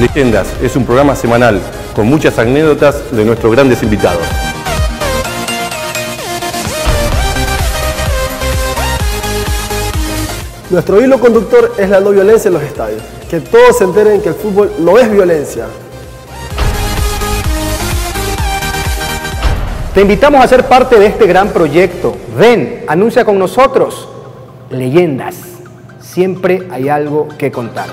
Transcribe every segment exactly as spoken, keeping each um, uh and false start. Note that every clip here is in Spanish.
Leyendas es un programa semanal con muchas anécdotas de nuestros grandes invitados. Nuestro hilo conductor es la no violencia en los estadios. Que todos se enteren que el fútbol no es violencia. Te invitamos a ser parte de este gran proyecto. Ven, anuncia con nosotros. Leyendas. Siempre hay algo que contar.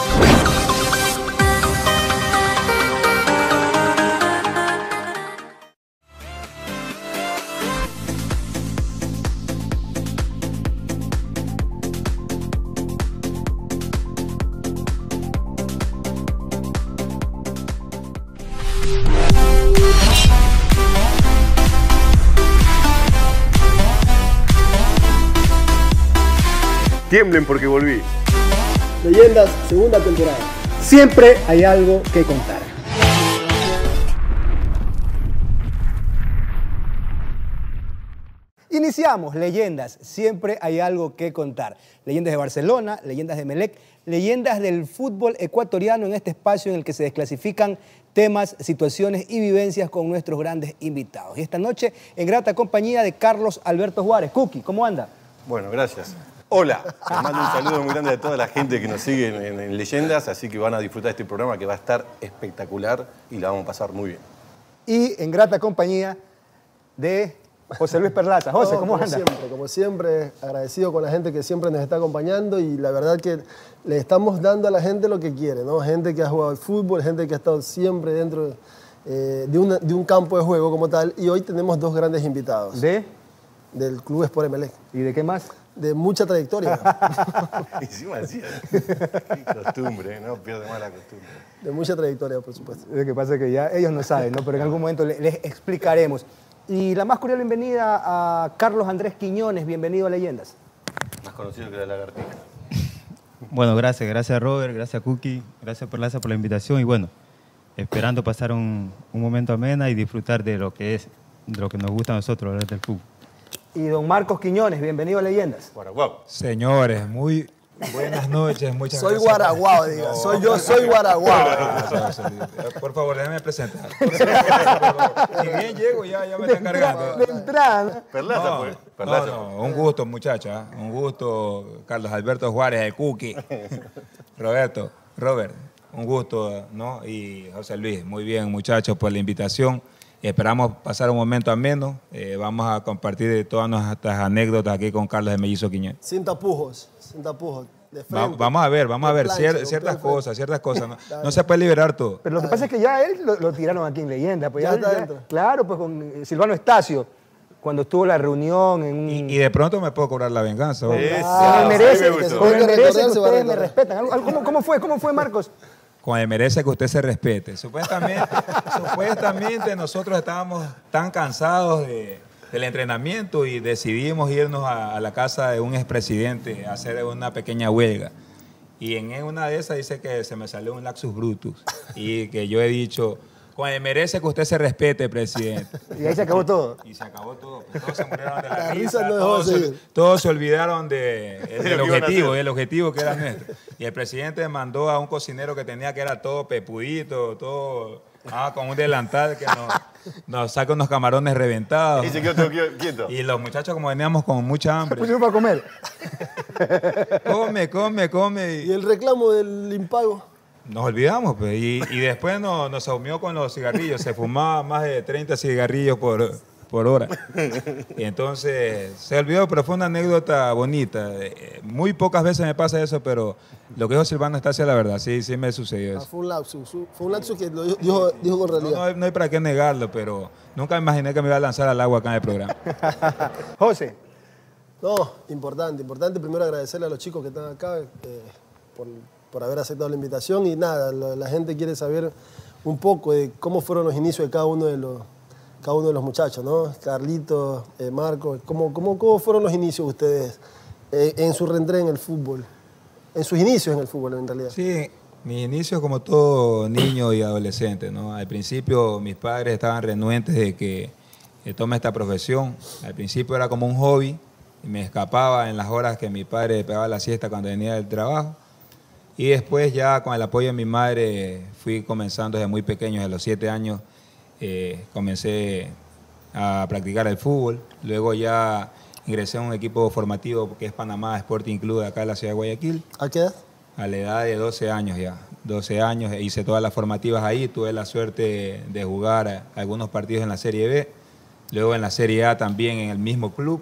Tiemblen porque volví. Leyendas, segunda temporada. Siempre hay algo que contar. Iniciamos Leyendas, siempre hay algo que contar. Leyendas de Barcelona, leyendas de Emelec, leyendas del fútbol ecuatoriano en este espacio en el que se desclasifican temas, situaciones y vivencias con nuestros grandes invitados. Y esta noche en grata compañía de Carlos Alberto Juárez. Cookie, ¿cómo anda? Bueno, gracias. Hola, les mando un saludo muy grande a toda la gente que nos sigue en, en, en Leyendas, así que van a disfrutar de este programa que va a estar espectacular y la vamos a pasar muy bien. Y en grata compañía de José Luis Perlaza. José, No, ¿cómo como anda? Siempre, como siempre, agradecido con la gente que siempre nos está acompañando y la verdad que le estamos dando a la gente lo que quiere, ¿no? Gente que ha jugado al fútbol, gente que ha estado siempre dentro eh, de, una, de un campo de juego como tal y hoy tenemos dos grandes invitados. ¿De? Del Club Sport Emelec. ¿Y de qué más? De mucha trayectoria. Encima decía, qué costumbre, no pierde más la costumbre. De mucha trayectoria, por supuesto. Lo que pasa es que ya ellos no saben, ¿no? Pero en algún momento les, les explicaremos. Y la más cordial bienvenida a Carlos Andrés Quiñones, bienvenido a Leyendas. Más conocido que la lagartija. Bueno, gracias, gracias Robert, gracias Cookie, gracias Perlaza por la invitación y bueno, esperando pasar un, un momento amena y disfrutar de lo que es, de lo que nos gusta a nosotros, hablar del fútbol. Y don Marcos Quiñones, bienvenido a Leyendas. Guaraguao. Señores, muy buenas noches, muchas soy gracias. Guaraguao, diga. No. Soy yo, soy Guaraguao. Por favor, déjame presentar. Si bien llego, ya, ya me están cargando. De entrada. Perlaza, No, pues. Perlaza. no, no, un gusto, muchachos. ¿eh? Un gusto, Carlos Alberto Juárez, el Cookie. Roberto, Robert, un gusto, ¿no? Y José Luis, muy bien, muchachos, por la invitación. Esperamos pasar un momento ameno. Eh, vamos a compartir todas nuestras anécdotas aquí con Carlos de Mellizo Quiñones. Sin tapujos, sin tapujos. De frente, Va, vamos a ver, vamos a ver plancha, cier, ciertas cosas, ciertas cosas. No, Dale. no se puede liberar todo. Pero lo que pasa es que ya él lo, lo tiraron aquí en Leyendas. Pues Ya ya, está ya- dentro. Claro, pues con eh, Silvano Estacio, cuando estuvo la reunión en un... Y, y de pronto me puedo cobrar la venganza. ¿o? Ese, Ah, sí, me merece, me gustó. me Se va a merece recordar, que se va a ustedes me recordar. respetan. Algo- algo- ¿Cómo, cómo fue? ¿Cómo fue, Marcos? Como le merece que usted se respete. Supuestamente, supuestamente nosotros estábamos tan cansados de, del entrenamiento y decidimos irnos a, a la casa de un expresidente a hacer una pequeña huelga. Y en una de esas dice que se me salió un lapsus brutus y que yo he dicho, como le merece que usted se respete, presidente. Y ahí se acabó todo. Y se acabó todo. Pues todos se murieron de la, La risa, risa no dejó todos, de se, seguir. todos se olvidaron de, De lo del que iban a objetivo, hacer. del objetivo que era nuestro. Y el presidente mandó a un cocinero que tenía que era todo pepudito, todo ah, con un delantal que nos, nos saca unos camarones reventados. Y se quedó todo quieto. Y los muchachos como veníamos con mucha hambre. Pusieron para comer. Come, come, come. Y Y el reclamo del impago. nos olvidamos, pues. Y, y después nos, nos asumió con los cigarrillos. Se fumaba más de treinta cigarrillos por, por hora. Y entonces se olvidó, pero fue una anécdota bonita. Eh, Muy pocas veces me pasa eso, pero lo que dijo Silvano Estacio es la verdad. Sí, sí me sucedió Ah, eso. fue un lapsus. Fue un lapsus que lo dijo, dijo, dijo con No, realidad. no hay, no hay para qué negarlo, pero nunca me imaginé que me iba a lanzar al agua acá en el programa. José, No, importante, importante. Primero agradecerle a los chicos que están acá eh, por, por haber aceptado la invitación y nada, la, la gente quiere saber un poco de cómo fueron los inicios de cada uno de los, cada uno de los muchachos, ¿no? Carlitos, eh, Marcos, ¿cómo, cómo, ¿cómo fueron los inicios de ustedes eh, en su reentré en el fútbol? En sus inicios en el fútbol, en realidad. Sí, mis inicios como todo niño y adolescente, ¿no? Al principio mis padres estaban renuentes de que eh, tome esta profesión. Al principio era como un hobby y me escapaba en las horas que mi padre pegaba la siesta cuando venía del trabajo. Y después ya con el apoyo de mi madre fui comenzando desde muy pequeño, desde los siete años, eh, comencé a practicar el fútbol. Luego ya ingresé a un equipo formativo que es Panamá Sporting Club de acá de la ciudad de Guayaquil. ¿A qué edad? A la edad de doce años ya. doce años, hice todas las formativas ahí, tuve la suerte de jugar algunos partidos en la Serie B, luego en la Serie A también en el mismo club,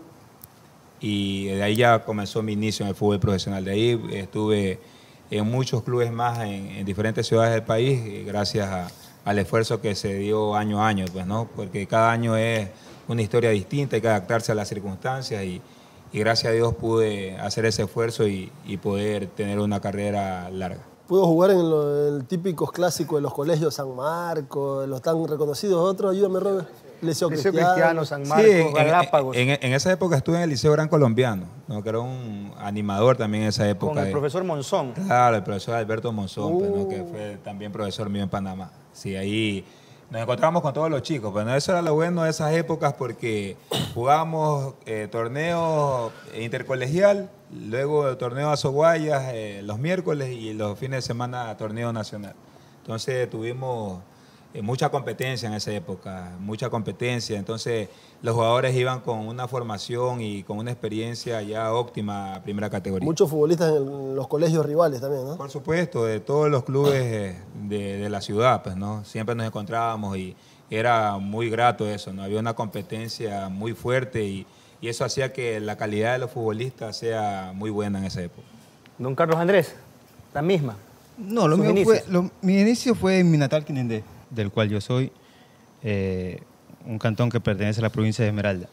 y de ahí ya comenzó mi inicio en el fútbol profesional. De ahí estuve en muchos clubes más en, en diferentes ciudades del país, gracias a, al esfuerzo que se dio año a año, pues, ¿no? Porque cada año es una historia distinta, hay que adaptarse a las circunstancias, y, y gracias a Dios pude hacer ese esfuerzo y, y poder tener una carrera larga. Pudo jugar en lo- el típicos clásicos de los colegios San Marcos, los tan reconocidos. Otros, ayúdame, Robert. Liceo, Liceo Cristiano. Cristiano, San Marcos, Sí, en, Galápagos. en- en esa época estuve en el Liceo Gran Colombiano, ¿no? Que era un animador también en esa época. Con el de- profesor Monzón. Claro, el profesor Alberto Monzón, pues, ¿no? Uh. Que fue también profesor mío en Panamá. Sí, ahí nos encontramos con todos los chicos. Pero ¿no? Eso era lo bueno de esas épocas porque jugábamos eh, torneos intercolegial, luego torneo a Soguayas eh, los miércoles y los fines de semana torneo nacional. Entonces tuvimos eh, mucha competencia en esa época, mucha competencia. Entonces los jugadores iban con una formación y con una experiencia ya óptima a primera categoría. Muchos futbolistas en el- los colegios rivales también, ¿no? Por supuesto, de todos los clubes eh, de, de la ciudad, pues, ¿no? Siempre nos encontrábamos y era muy grato eso, ¿no? Había una competencia muy fuerte y, y eso hacía que la calidad de los futbolistas sea muy buena en esa época. Don Carlos Andrés, la misma. No, lo Sus mío inicios. fue, lo- mi inicio fue en mi natal Quinindé, del cual yo soy, eh, un cantón que pertenece a la provincia de Esmeralda.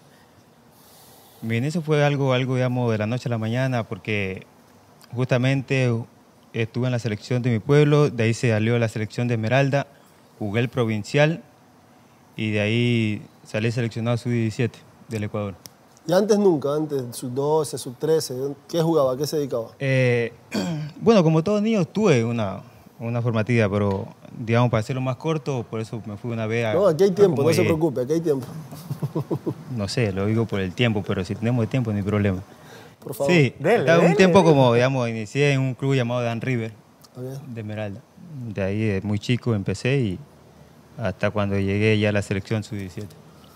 Mi inicio fue algo, algo, digamos, de la noche a la mañana, porque justamente estuve en la selección de mi pueblo, de ahí se salió la selección de Esmeralda, jugué el provincial y de ahí salí seleccionado sub diecisiete del Ecuador. Y antes nunca, antes, sub doce, sub trece, ¿qué jugaba? ¿A qué se dedicaba? Eh, bueno, como todo niño tuve una, una formativa, pero digamos, para hacerlo más corto, por eso me fui una vez a... No, aquí hay tiempo, como no se de- preocupe, aquí hay tiempo. No sé, lo digo por el tiempo, pero si tenemos tiempo, no hay problema. Por favor. Sí, Dele, estaba un dele, tiempo dele. como, digamos, inicié en un club llamado Dan River, Ok. de Esmeralda. De ahí, de muy chico, empecé y hasta cuando llegué ya a la selección sub diecisiete.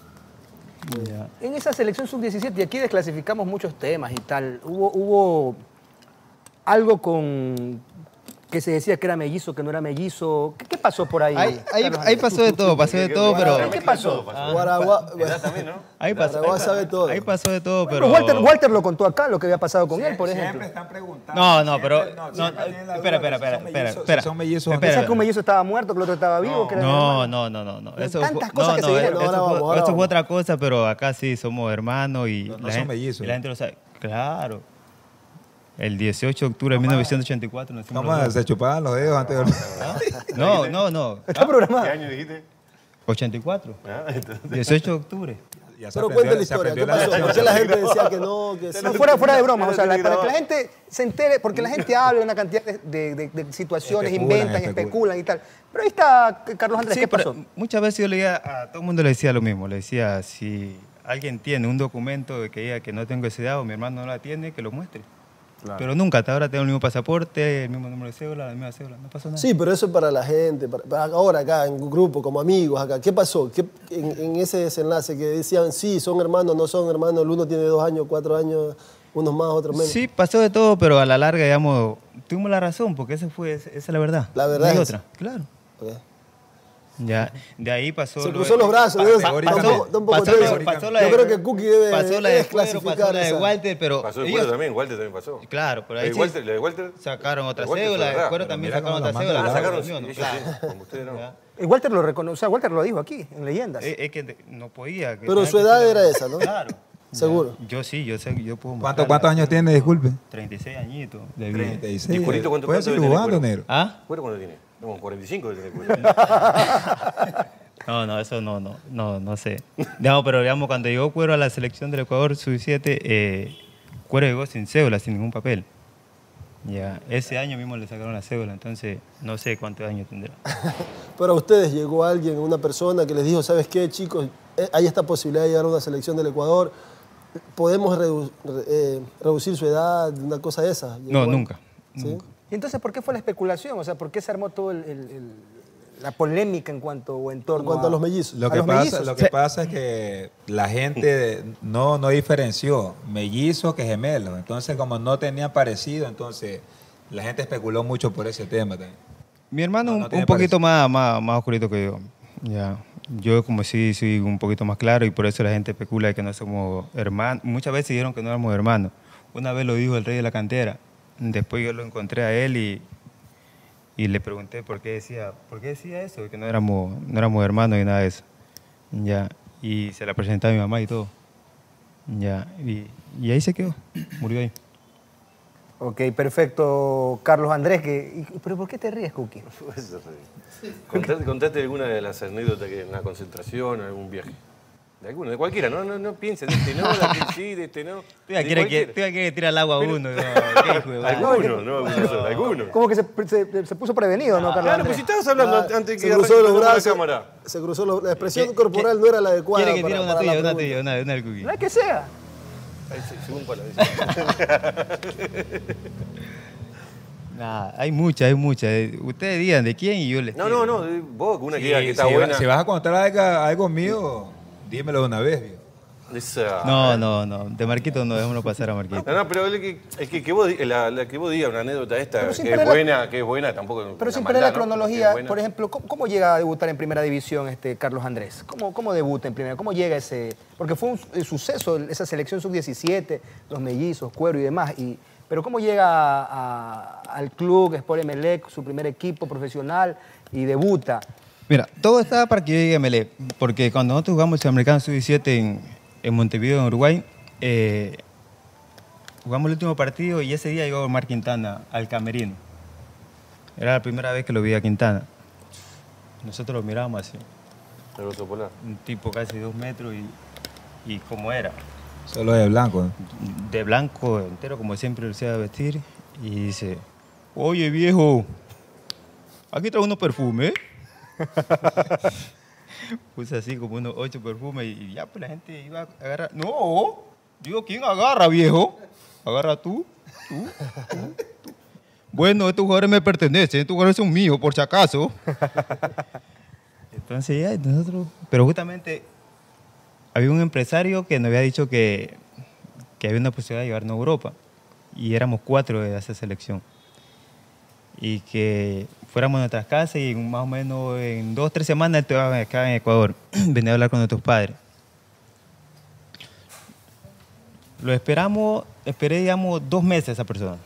Ya. En esa selección sub diecisiete, y aquí desclasificamos muchos temas y tal, hubo, hubo algo con que se decía que era mellizo, que no era mellizo. ¿Qué, qué pasó por ahí? Ahí, ahí, Carlos ahí Andrés? pasó de todo, pasó de todo, pero... ¿Qué pasó? Guaragua, Edad también, ¿no? Ahí pasó, Guaragua ahí, sabe todo. ahí pasó de todo, Bueno, pero... Walter, Walter lo contó acá, lo que había pasado con él, por ejemplo. Siempre están preguntando. No, no, pero... siempre- No, siempre no, tienen la espera, duda espera, de si espera, son espera, mellizos- espera. si son mellizos o no. Espera. Pensaba que un mellizo estaba muerto, que el otro estaba vivo. que era No, hermano. no, no, no, no. Tantas fue- cosas que se no, dijeron. eso Ahora fue- vamos, ahora eso fue vamos. otra cosa, pero acá sí somos hermanos y No, no la, son gente, mellizos. y la gente lo sabe. Claro. El dieciocho de octubre de mil novecientos ochenta y cuatro nos fuimos ¿Cómo los dos. se chupaban los dedos antes de dormir? No, no, no. Está programado. ¿Qué año dijiste? ochenta y cuatro. Ah, entonces- dieciocho de octubre. Ya se Pero aprendió- cuente la se historia, ¿qué aprendió pasó? la ¿Por qué la gente decía que no? Que sí? No, fuera, fuera de broma, o sea, la- Tiene para que la grabado. gente se entere, porque la gente habla de una cantidad de, de- de- de situaciones, Especulan, inventan, especulan. especulan y tal. Pero ahí está Carlos Andrés, Sí, ¿qué pero pasó? muchas veces yo leía, a todo el mundo le decía lo mismo. Le decía, si alguien tiene un documento de que diga que no tengo esa edad o mi hermano no la tiene, que lo muestre. Pero nunca, hasta ahora tengo el mismo pasaporte, el mismo número de cédula, la misma cédula, no pasó nada. Sí, pero eso es para la gente, para, para ahora acá, en un grupo, como amigos acá. ¿Qué pasó? ¿Qué, en, en ese desenlace que decían, sí, son hermanos, no son hermanos, el uno tiene dos años, cuatro años, unos más, otros menos? Sí, pasó de todo, pero a la larga, digamos, tuvimos la razón, porque esa fue, esa es la verdad. La verdad No hay es otra, claro. Ok. Ya, de ahí pasó... Se lo cruzó de- los brazos, pa- ¿no? categóricamente. Está un poco- está un poco pasó, tenso. lo- pasó la Yo de- creo que Cookie debe, pasó la debe de Cuero, pasó desclasificar la de esa. Walter, pero Pasó de ellos- Cuero también, Walter también pasó. Claro, pero ¿La ahí de sí Walter, la de Walter? sacaron otra La de Walter cédula, fue de verdad, Cuero pero también mira sacaron cómo otra la cédula. manda Ah, la sacaron, la mío, sí, ¿no? sí, Claro. sí, como ustedes no. Ya. Y Walter lo reconoció, o sea, Walter lo dijo aquí, en Leyendas. Es, es que de- no podía. que Pero tenía su que edad ser- era esa, ¿no? Claro. Seguro. Ya. Yo sí, yo sé que yo puedo ¿Cuánto- mostrarla. ¿Cuántos años tiene, disculpe? treinta y seis añitos de vida. treinta y seis. ¿Y Cuerito cuánto- ¿Puede cuánto seguir debe tener jugando, Cuero? negro? ¿Ah? ¿Cuero cuánto tiene? Como cuarenta y cinco debe tener Cuero. No, no, eso no, no, no, no sé. Digamos, pero digamos, cuando llegó Cuero a la selección del Ecuador sub diecisiete, eh, Cuero llegó sin cédula, sin ningún papel. Ya, ese año mismo le sacaron la cédula, entonces no sé cuántos años tendrá. Pero a ustedes llegó alguien, una persona que les dijo, ¿sabes qué, chicos? Eh, Hay esta posibilidad de llegar a una selección del Ecuador. ¿Podemos redu- re- eh, reducir su edad, una cosa de esa? ¿Llegó No, alguien? nunca. ¿Sí? Nunca. ¿Y entonces por qué fue la especulación? O sea, ¿por qué se armó todo el, el, el, la polémica en cuanto o en torno En cuanto a, a los mellizos. Lo, ¿A que los pasa, mellizos? lo que pasa es que la gente no, no diferenció mellizos que gemelos. Entonces, como no tenían parecido, entonces la gente especuló mucho por ese tema también. Mi hermano No, no un- tiene un poquito parecido. más, más, más oscurito que yo. Ya. Yo como sí soy un poquito más claro y por eso la gente especula de que no somos hermanos. Muchas veces dijeron que no éramos hermanos. Una vez lo dijo el rey de la cantera. Después yo lo encontré a él y, y le pregunté por qué decía, por qué decía eso, de que no éramos, no éramos hermanos y nada de eso. Ya. Y se la presenté a mi mamá y todo. Ya. Y, y ahí se quedó. Murió ahí. Ok, perfecto, Carlos Andrés. Que, y- ¿Pero por qué te ríes, Cookie? Contate, contate alguna de las anécdotas que en una concentración, en algún viaje. De alguna, de cualquiera, no, no, no pienses de este no, de aquel sí, de este no. Tú ya de quieres que, cualquiera. tú ya quieres tirar el agua a uno. No, qué hijo de madre. Alguno, no, alguno solo, alguno. Como que se, se- se puso prevenido, ¿no, Carlos Claro, Andrés? pues si estabas hablando Ah, antes se que cruzó arranque los la brazos, cámara. se cruzó los, la expresión ¿Qué- corporal qué- no era la adecuada. ¿Quiere que para- tire una para tuya, la una pregunta. tuya, una, una del cookie? No es que sea. Ahí sí, según cuál dice. Nah, hay muchas, hay muchas. Eh, Ustedes digan de quién y yo les No, tiro. no, no, eh, vos, una que Si, diga que está si buena. va- si vas a contar algo, algo mío, dímelo de una vez, viejo. Esa- No, no, no. De Marquito no, déjamelo pasar a Marquito. No, no, pero es que, es que, que vos, di- la, la que vos digas una anécdota esta, Pero sin que es perder la- buena, que es buena, tampoco. Pero una sin maldad, perder la ¿no? Que es cronología, buena. por ejemplo, ¿cómo, cómo llega a debutar en Primera División este Carlos Andrés? ¿Cómo, cómo debuta en Primera? ¿Cómo llega ese...? Porque fue un su- el suceso, esa selección sub diecisiete, los mellizos, Cuero y demás. Y, pero ¿cómo llega a- a- al club Sport Emelec, su primer equipo profesional, y debuta? Mira, todo estaba para que yo llegue a Melé. Porque cuando nosotros jugamos el Sudamericano sub diecisiete en, en Montevideo, en Uruguay, eh, jugamos el último partido y ese día llegó Omar Quintana al camerino. Era la primera vez que lo vi a Quintana. Nosotros lo mirábamos así. El oso polar. Un tipo casi dos metros y, y como era. Solo de blanco, ¿no? De blanco entero, como siempre lo hacía vestir, y dice, oye viejo, aquí traigo unos perfumes. Puse así como unos ocho perfumes y ya pues la gente iba a agarrar. No, digo, ¿quién agarra, viejo? Agarra tú, tú, tú, tú. Bueno, estos jugadores me pertenecen, estos jugadores son míos, por si acaso. Entonces ya, nosotros, pero justamente había un empresario que nos había dicho que, que había una posibilidad de llevarnos a Europa y éramos cuatro de esa selección y que fuéramos a nuestras casas y más o menos en dos o tres semanas él estaba acá en Ecuador, venía a hablar con nuestros padres. Lo esperamos, esperé digamos dos meses a esa persona.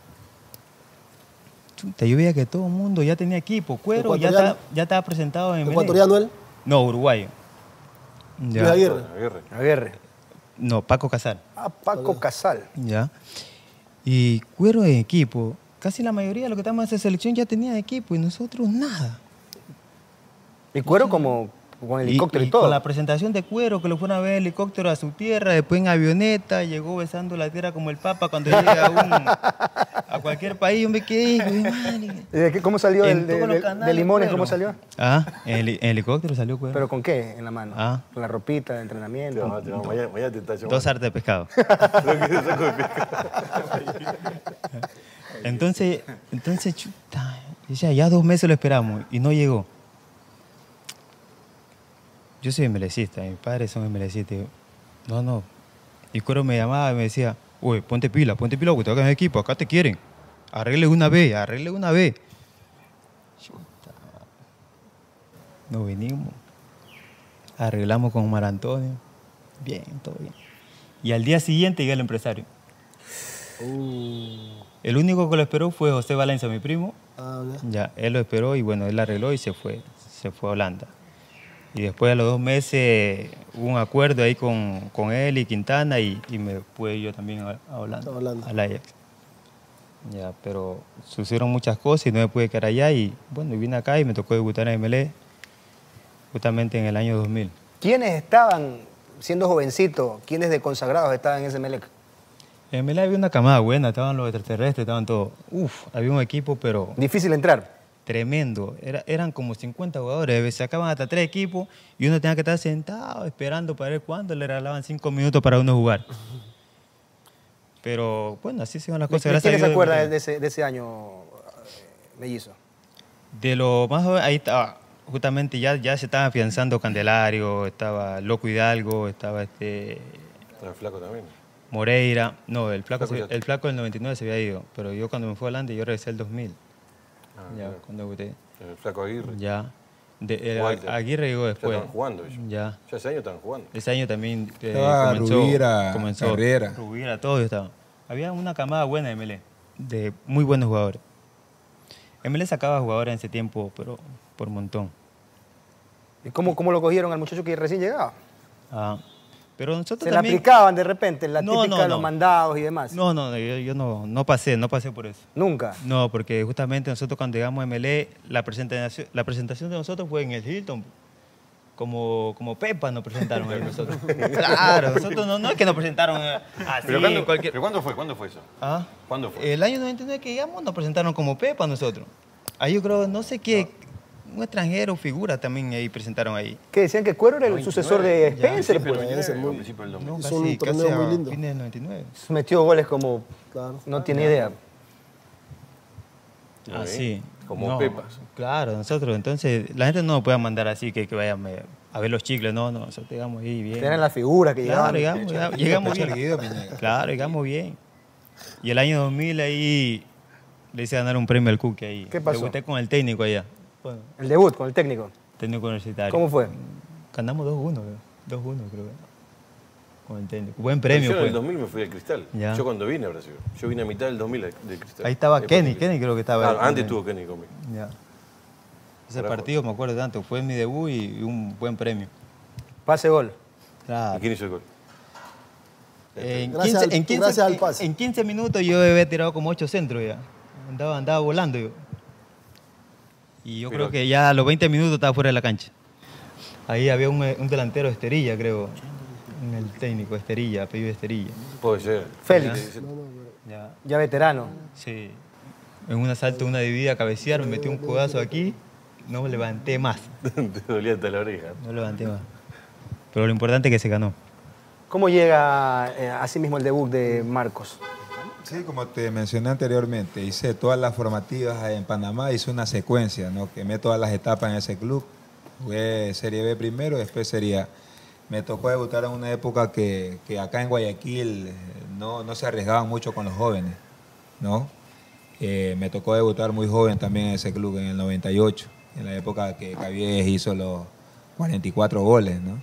Chuta, yo veía que todo el mundo ya tenía equipo, Cuero ya ¿Ecuatoriano? estaba, ya estaba presentado en Belén. ¿Ecuatoriano él? No, uruguayo. Luis Ya. Aguirre. Aguirre. Aguirre. No, Paco Casal. Ah, Paco Casal. Ya. Y Cuero de equipo. Casi la mayoría de los que estaban en esa selección ya tenían equipo y nosotros nada. Y Cuero como con helicóptero y, todo. Con la presentación de Cuero, que lo fueron a ver en helicóptero a su tierra, después en avioneta, llegó besando la tierra como el Papa cuando llega a, un, a cualquier país. Yo me quedé, güey, madre. ¿Y de qué- ¿Cómo salió En del- de, todos los de- canales, de Limones? Cuero. ¿Cómo salió? Ah, en, heli- en helicóptero salió Cuero. ¿Pero con qué en la mano? Ah. Con la ropita de Te entrenamiento. vamos, te vamos, mañana, mañana te está llamando. Dos artes de pescado. Entonces, entonces, chuta, decía, ya dos meses lo esperamos y no llegó. Yo soy emelecista, mis padres son emelecistas. Yo, no, no. Y Cuero me llamaba y me decía, uy, ponte pila, ponte pila, porque te vas en el equipo, acá te quieren. Arregle una vez, arregle una vez. Chuta. Nos vinimos, arreglamos con Mar Antonio. Bien, todo bien. Y al día siguiente llega el empresario. El único que lo esperó fue José Valencia, mi primo. Ah, ya. Ya, él lo esperó y bueno, él arregló y se fue, se fue a Holanda. Y después a los dos meses hubo un acuerdo ahí con, con él y Quintana y, y me pude yo también a, a Holanda, A Holanda. al Ajax. Ya, pero sucedieron muchas cosas y no me pude quedar allá y bueno, y vine acá y me tocó debutar en M L E justamente en el año dos mil. ¿Quiénes estaban, siendo jovencitos, quiénes de consagrados estaban en ese Melec? En M L E había una camada buena, estaban los extraterrestres, estaban todos. Uf, había un equipo pero Difícil entrar. tremendo. Era, eran como cincuenta jugadores, sacaban hasta tres equipos y uno tenía que estar sentado esperando para ver cuándo le regalaban cinco minutos para uno jugar. Pero bueno, así se van las ¿De, cosas. de Gracias quién a se Dios. acuerda de ese, de ese año, eh, Mellizo? De lo más joven, ahí estaba, justamente ya, ya se estaba afianzando Candelario, estaba Loco Hidalgo, estaba este Estaba el flaco también. Moreira. No, el flaco, Flaco se- ya- el flaco del noventa y nueve se había ido, pero yo cuando me fui adelante, yo regresé el dos mil. Ah, ya, claro. cuando debuté. El flaco Aguirre. Ya. De, el- Walter. Aguirre llegó Ya después. estaban jugando ellos. Ya. Ya ese año estaban jugando. Ese año también eh, Estaba comenzó, Rubira, comenzó Carrera. Rubira, todos estaban. Había una camada buena de M L E, de muy buenos jugadores. M L E sacaba jugadores en ese tiempo, pero por montón. ¿Y cómo, cómo lo cogieron al muchacho que recién llegaba? Ah, pero nosotros Se la también... aplicaban de repente, la No, típica no, de los no. mandados y demás. No, no, yo, yo no, no pasé, no pasé por eso. Nunca. No, porque justamente nosotros cuando llegamos a M L E, la presentación, la presentación de nosotros fue en el Hilton. Como, como Pepa nos presentaron a nosotros. Claro, nosotros no, no es que nos presentaron eh, así ¿Pero, cuándo, en cualquier... ¿Pero cuándo fue? ¿Cuándo fue eso? ¿Ah? ¿Cuándo fue? El año noventa y nueve que llegamos nos presentaron como Pepa nosotros. Ahí yo creo, no sé qué, un extranjero, figura también ahí presentaron ahí. Que decían que Cuero era el noventa y sucesor nueve, de ya, Spencer, principio pues. del ese noventa y nueve, muy- o principio del dos mil. No, Es casi, un torneo casi a muy lindo. fines del noventa y nueve. Metió goles como Claro. no tiene idea. Ah, Muy sí. bien. Como No, Pepas. Claro, nosotros, entonces, la gente no nos puede mandar así que, que vayan eh, a ver los chicles, no, no, nosotros llegamos ahí bien. Eran las figuras que Claro, llegaban. llegamos, llegamos, llegamos bien. Guido Piñega. Claro, llegamos bien. Y el año dos mil ahí le hice ganar un premio al Cookie ahí. ¿Qué pasó? Debuté con el técnico allá. Bueno, El debut con el técnico. técnico universitario. ¿Cómo fue? Ganamos dos uno, creo. dos uno creo. Con el técnico. Buen premio Yo en fue. el dos mil me fui al Cristal. Ya. Yo cuando vine a Brasil. Yo vine a mitad del dos mil del Cristal. Ahí estaba Después Kenny, del- Kenny creo que estaba Claro, ahí. antes estuvo Kenny conmigo. Ya. Ese Carajo. partido me acuerdo tanto, fue mi debut y, y un buen premio. Pase gol. Claro. ¿Y quién hizo el gol? En Gracias 15, al- en, quince, gracias al en- pase. en quince minutos yo había tirado como ocho centros ya. Andaba, andaba volando yo. Y yo Pero- creo que ya a los veinte minutos estaba fuera de la cancha. Ahí había un, un delantero de Esterilla, creo. En el técnico, Esterilla, apellido Esterilla. Puede ser. Félix. Sí, sí. Ya. Ya veterano. Sí. En un asalto, una dividida a cabecear, me metí un codazo aquí, no me levanté más. Te dolía hasta la oreja. No levanté más. Pero lo importante es que se ganó. ¿Cómo llega eh, así mismo el debut de Marcos? Sí, como te mencioné anteriormente, hice todas las formativas en Panamá, hice una secuencia, ¿no? Quemé todas las etapas en ese club. Jugué Serie B primero, después Serie A. Me tocó debutar en una época que, que acá en Guayaquil eh, no, no se arriesgaban mucho con los jóvenes, ¿no? Eh, me tocó debutar muy joven también en ese club, en el noventa y ocho, en la época que Cabies hizo los cuarenta y cuatro goles, ¿no?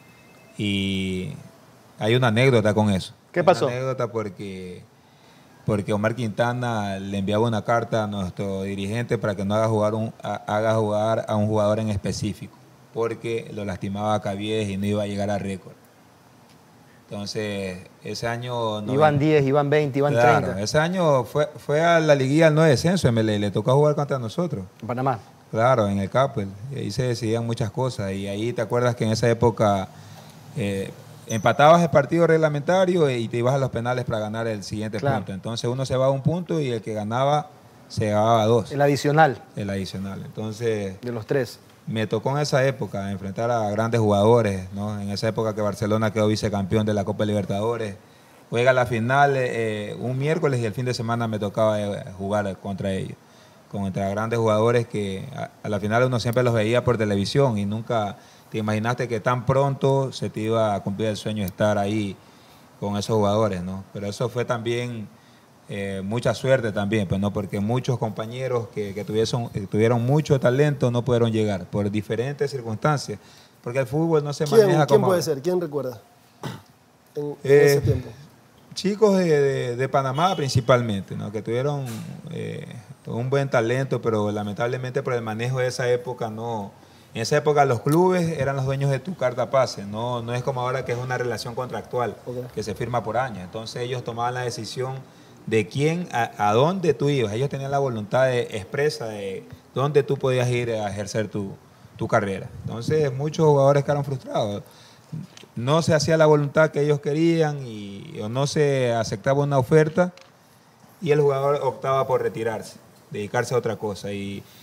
Y hay una anécdota con eso. ¿Qué Una pasó? anécdota porque, porque Omar Quintana le enviaba una carta a nuestro dirigente para que no haga jugar, un, a- haga jugar a un jugador en específico, porque lo lastimaba a Cabies y no iba a llegar a récord. Entonces, ese año... no- Iban diez, iban veinte, iban Claro, treinta. ese año fue, fue a la liguilla al no descenso, M L E, y le tocó jugar contra nosotros. En Panamá. Claro, en el Capel. Y ahí se decidían muchas cosas. Y ahí te acuerdas que en esa época eh, empatabas el partido reglamentario y te ibas a los penales para ganar el siguiente Claro. punto. Entonces uno se va a un punto y el que ganaba se llevaba a dos, El adicional el adicional. Entonces de los tres. me tocó en esa época enfrentar a grandes jugadores, ¿no? En esa época que Barcelona quedó vicecampeón de la Copa Libertadores. Juega la final eh, un miércoles y el fin de semana me tocaba eh, jugar contra ellos. Contra grandes jugadores que a, a la final uno siempre los veía por televisión y nunca te imaginaste que tan pronto se te iba a cumplir el sueño de estar ahí con esos jugadores, ¿no? Pero eso fue también eh, mucha suerte también, pues, ¿no? Porque muchos compañeros que, que tuviesen, que tuvieron mucho talento no pudieron llegar por diferentes circunstancias, porque el fútbol no se ¿Quién, maneja ¿quién como... puede ser? ¿Quién recuerda? En, en Eh, ese tiempo. Chicos de, de- de Panamá principalmente, ¿no? Que tuvieron eh, un buen talento, pero lamentablemente por el manejo de esa época no... En esa época los clubes eran los dueños de tu carta pase, no, no es como ahora que es una relación contractual Ok. que se firma por años. Entonces ellos tomaban la decisión de quién, a, a dónde tú ibas. Ellos tenían la voluntad de, expresa de dónde tú podías ir a ejercer tu, tu carrera. Entonces muchos jugadores quedaron frustrados. No se hacía la voluntad que ellos querían y o no se aceptaba una oferta y el jugador optaba por retirarse, dedicarse a otra cosa. Y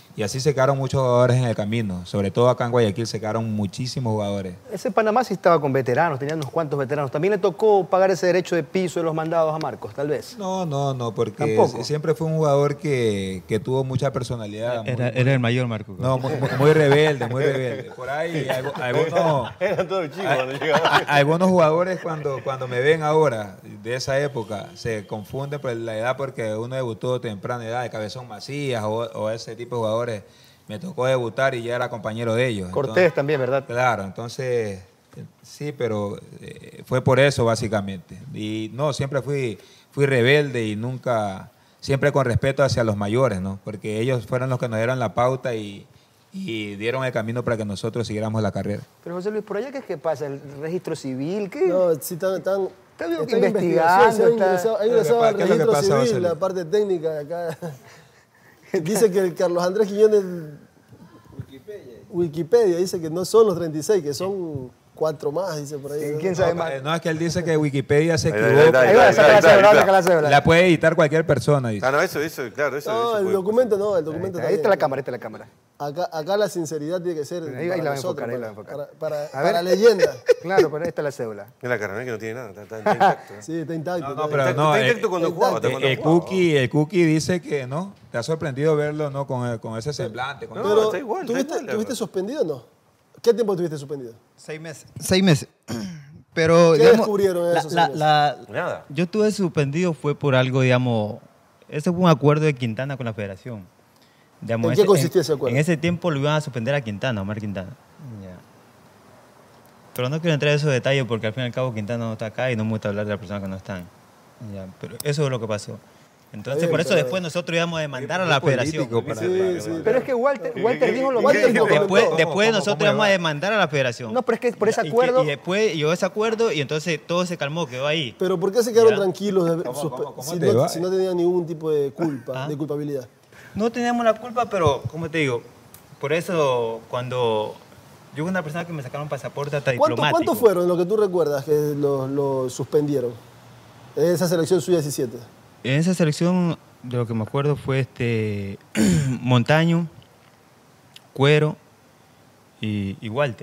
Y así se quedaron muchos jugadores en el camino. Sobre todo acá en Guayaquil se quedaron muchísimos jugadores. Ese Panamá sí estaba con veteranos, tenía unos cuantos veteranos. ¿También le tocó pagar ese derecho de piso de los mandados a Marcos, tal vez? No, no, no, porque ¿Tampoco? siempre fue un jugador que, que tuvo mucha personalidad. Era, muy- era el mayor Marco. No, muy, muy- muy rebelde, muy rebelde. Por ahí algu- algunos, Eran todos chicos a- cuando llegaban. a- algunos jugadores cuando, cuando me ven ahora, de esa época, se confunden por la edad porque uno debutó temprana edad, de Cabezón Macías o, o ese tipo de jugadores. Me tocó debutar y ya era compañero de ellos. Cortés Entonces, también, ¿verdad? Claro, entonces, eh, sí, pero eh, fue por eso básicamente. Y no, siempre fui, fui rebelde y nunca, siempre con respeto hacia los mayores, ¿no? Porque ellos fueron los que nos dieron la pauta y, y dieron el camino para que nosotros siguiéramos la carrera. Pero José Luis, ¿por allá qué es que pasa? ¿El registro civil? ¿Qué? No, sí, están, están, Está bien están que en investigación, se ha investigando, está- ingresado, ha ¿Qué es lo que ingresado pa- al qué es lo que registro pasa, José civil, Luis? la parte técnica de acá. Dice que el Carlos Andrés Quiñones, Wikipedia, dice que no son los treinta y seis, que son cuatro más, dice por ahí. ¿Quién sabe No, más? eh, no, es que él dice que Wikipedia se Ahí, ahí, equivoca. ahí, Ahí va, saca la ahí, cédula, ahí, saca la cédula. La puede editar cualquier persona, dice. Ah, no, eso, eso, claro, eso. No, eso el puede documento no, el documento Ahí está también. la cámara, ahí está la cámara. Acá, acá la sinceridad tiene que ser Ahí- ahí para la va a nosotros, enfocar, ahí la para, va a enfocar. para, para, A ver. para leyenda. Claro, pero ahí está la cédula. Mira la cara, ¿no? Que no tiene nada, está, está- está intacto. ¿eh? Sí, está intacto. No, no, está pero intacto. no, Está eh, intacto cuando eh, jugaba. hasta Eh, cuando el, jugaba. cookie, el Cookie dice que no, te ha sorprendido verlo no con, el- con ese semblante. Con No, Pero, está igual, está ¿tuviste, igual, la ¿tuviste verdad. suspendido o no? ¿Qué tiempo estuviste suspendido? Seis meses. Seis meses. Pero, ¿Qué digamos, descubrieron en la- esos la- seis la- Nada. Yo estuve suspendido fue por algo, digamos, ese fue un acuerdo de Quintana con la federación. Digamos, ¿En qué ese- consistía ese acuerdo? En ese tiempo lo iban a suspender a Quintana, a Omar Quintana. Ya. Pero no quiero entrar en esos detalles porque al fin y al cabo Quintana no está acá y no me gusta hablar de las personas que no están. Ya. Pero eso es lo que pasó. Entonces, bien, por eso pero- después nosotros íbamos a demandar a la Muy federación. político para- Sí, sí. Pero es que Walter, Walter dijo lo Walter mismo. lo comentó. Después, ¿Cómo, después cómo, nosotros cómo le íbamos va? a demandar a la federación. No, pero es que por ese Y que- acuerdo... Y, después llegó ese acuerdo y entonces todo se calmó, quedó ahí. Pero ¿por qué se quedaron Ya. tranquilos de- ¿Cómo, suspe- cómo, cómo si, te no, va? si no tenían ningún tipo de culpa, Ah. de culpabilidad? No teníamos la culpa, pero, como te digo, por eso cuando yo una persona que me sacaron pasaporte hasta ¿Cuánto- diplomático. ¿Cuántos fueron lo que tú recuerdas que lo, lo suspendieron? En esa selección suya diecisiete. En esa selección, de lo que me acuerdo fue este Montaño, Cuero y, y Walter.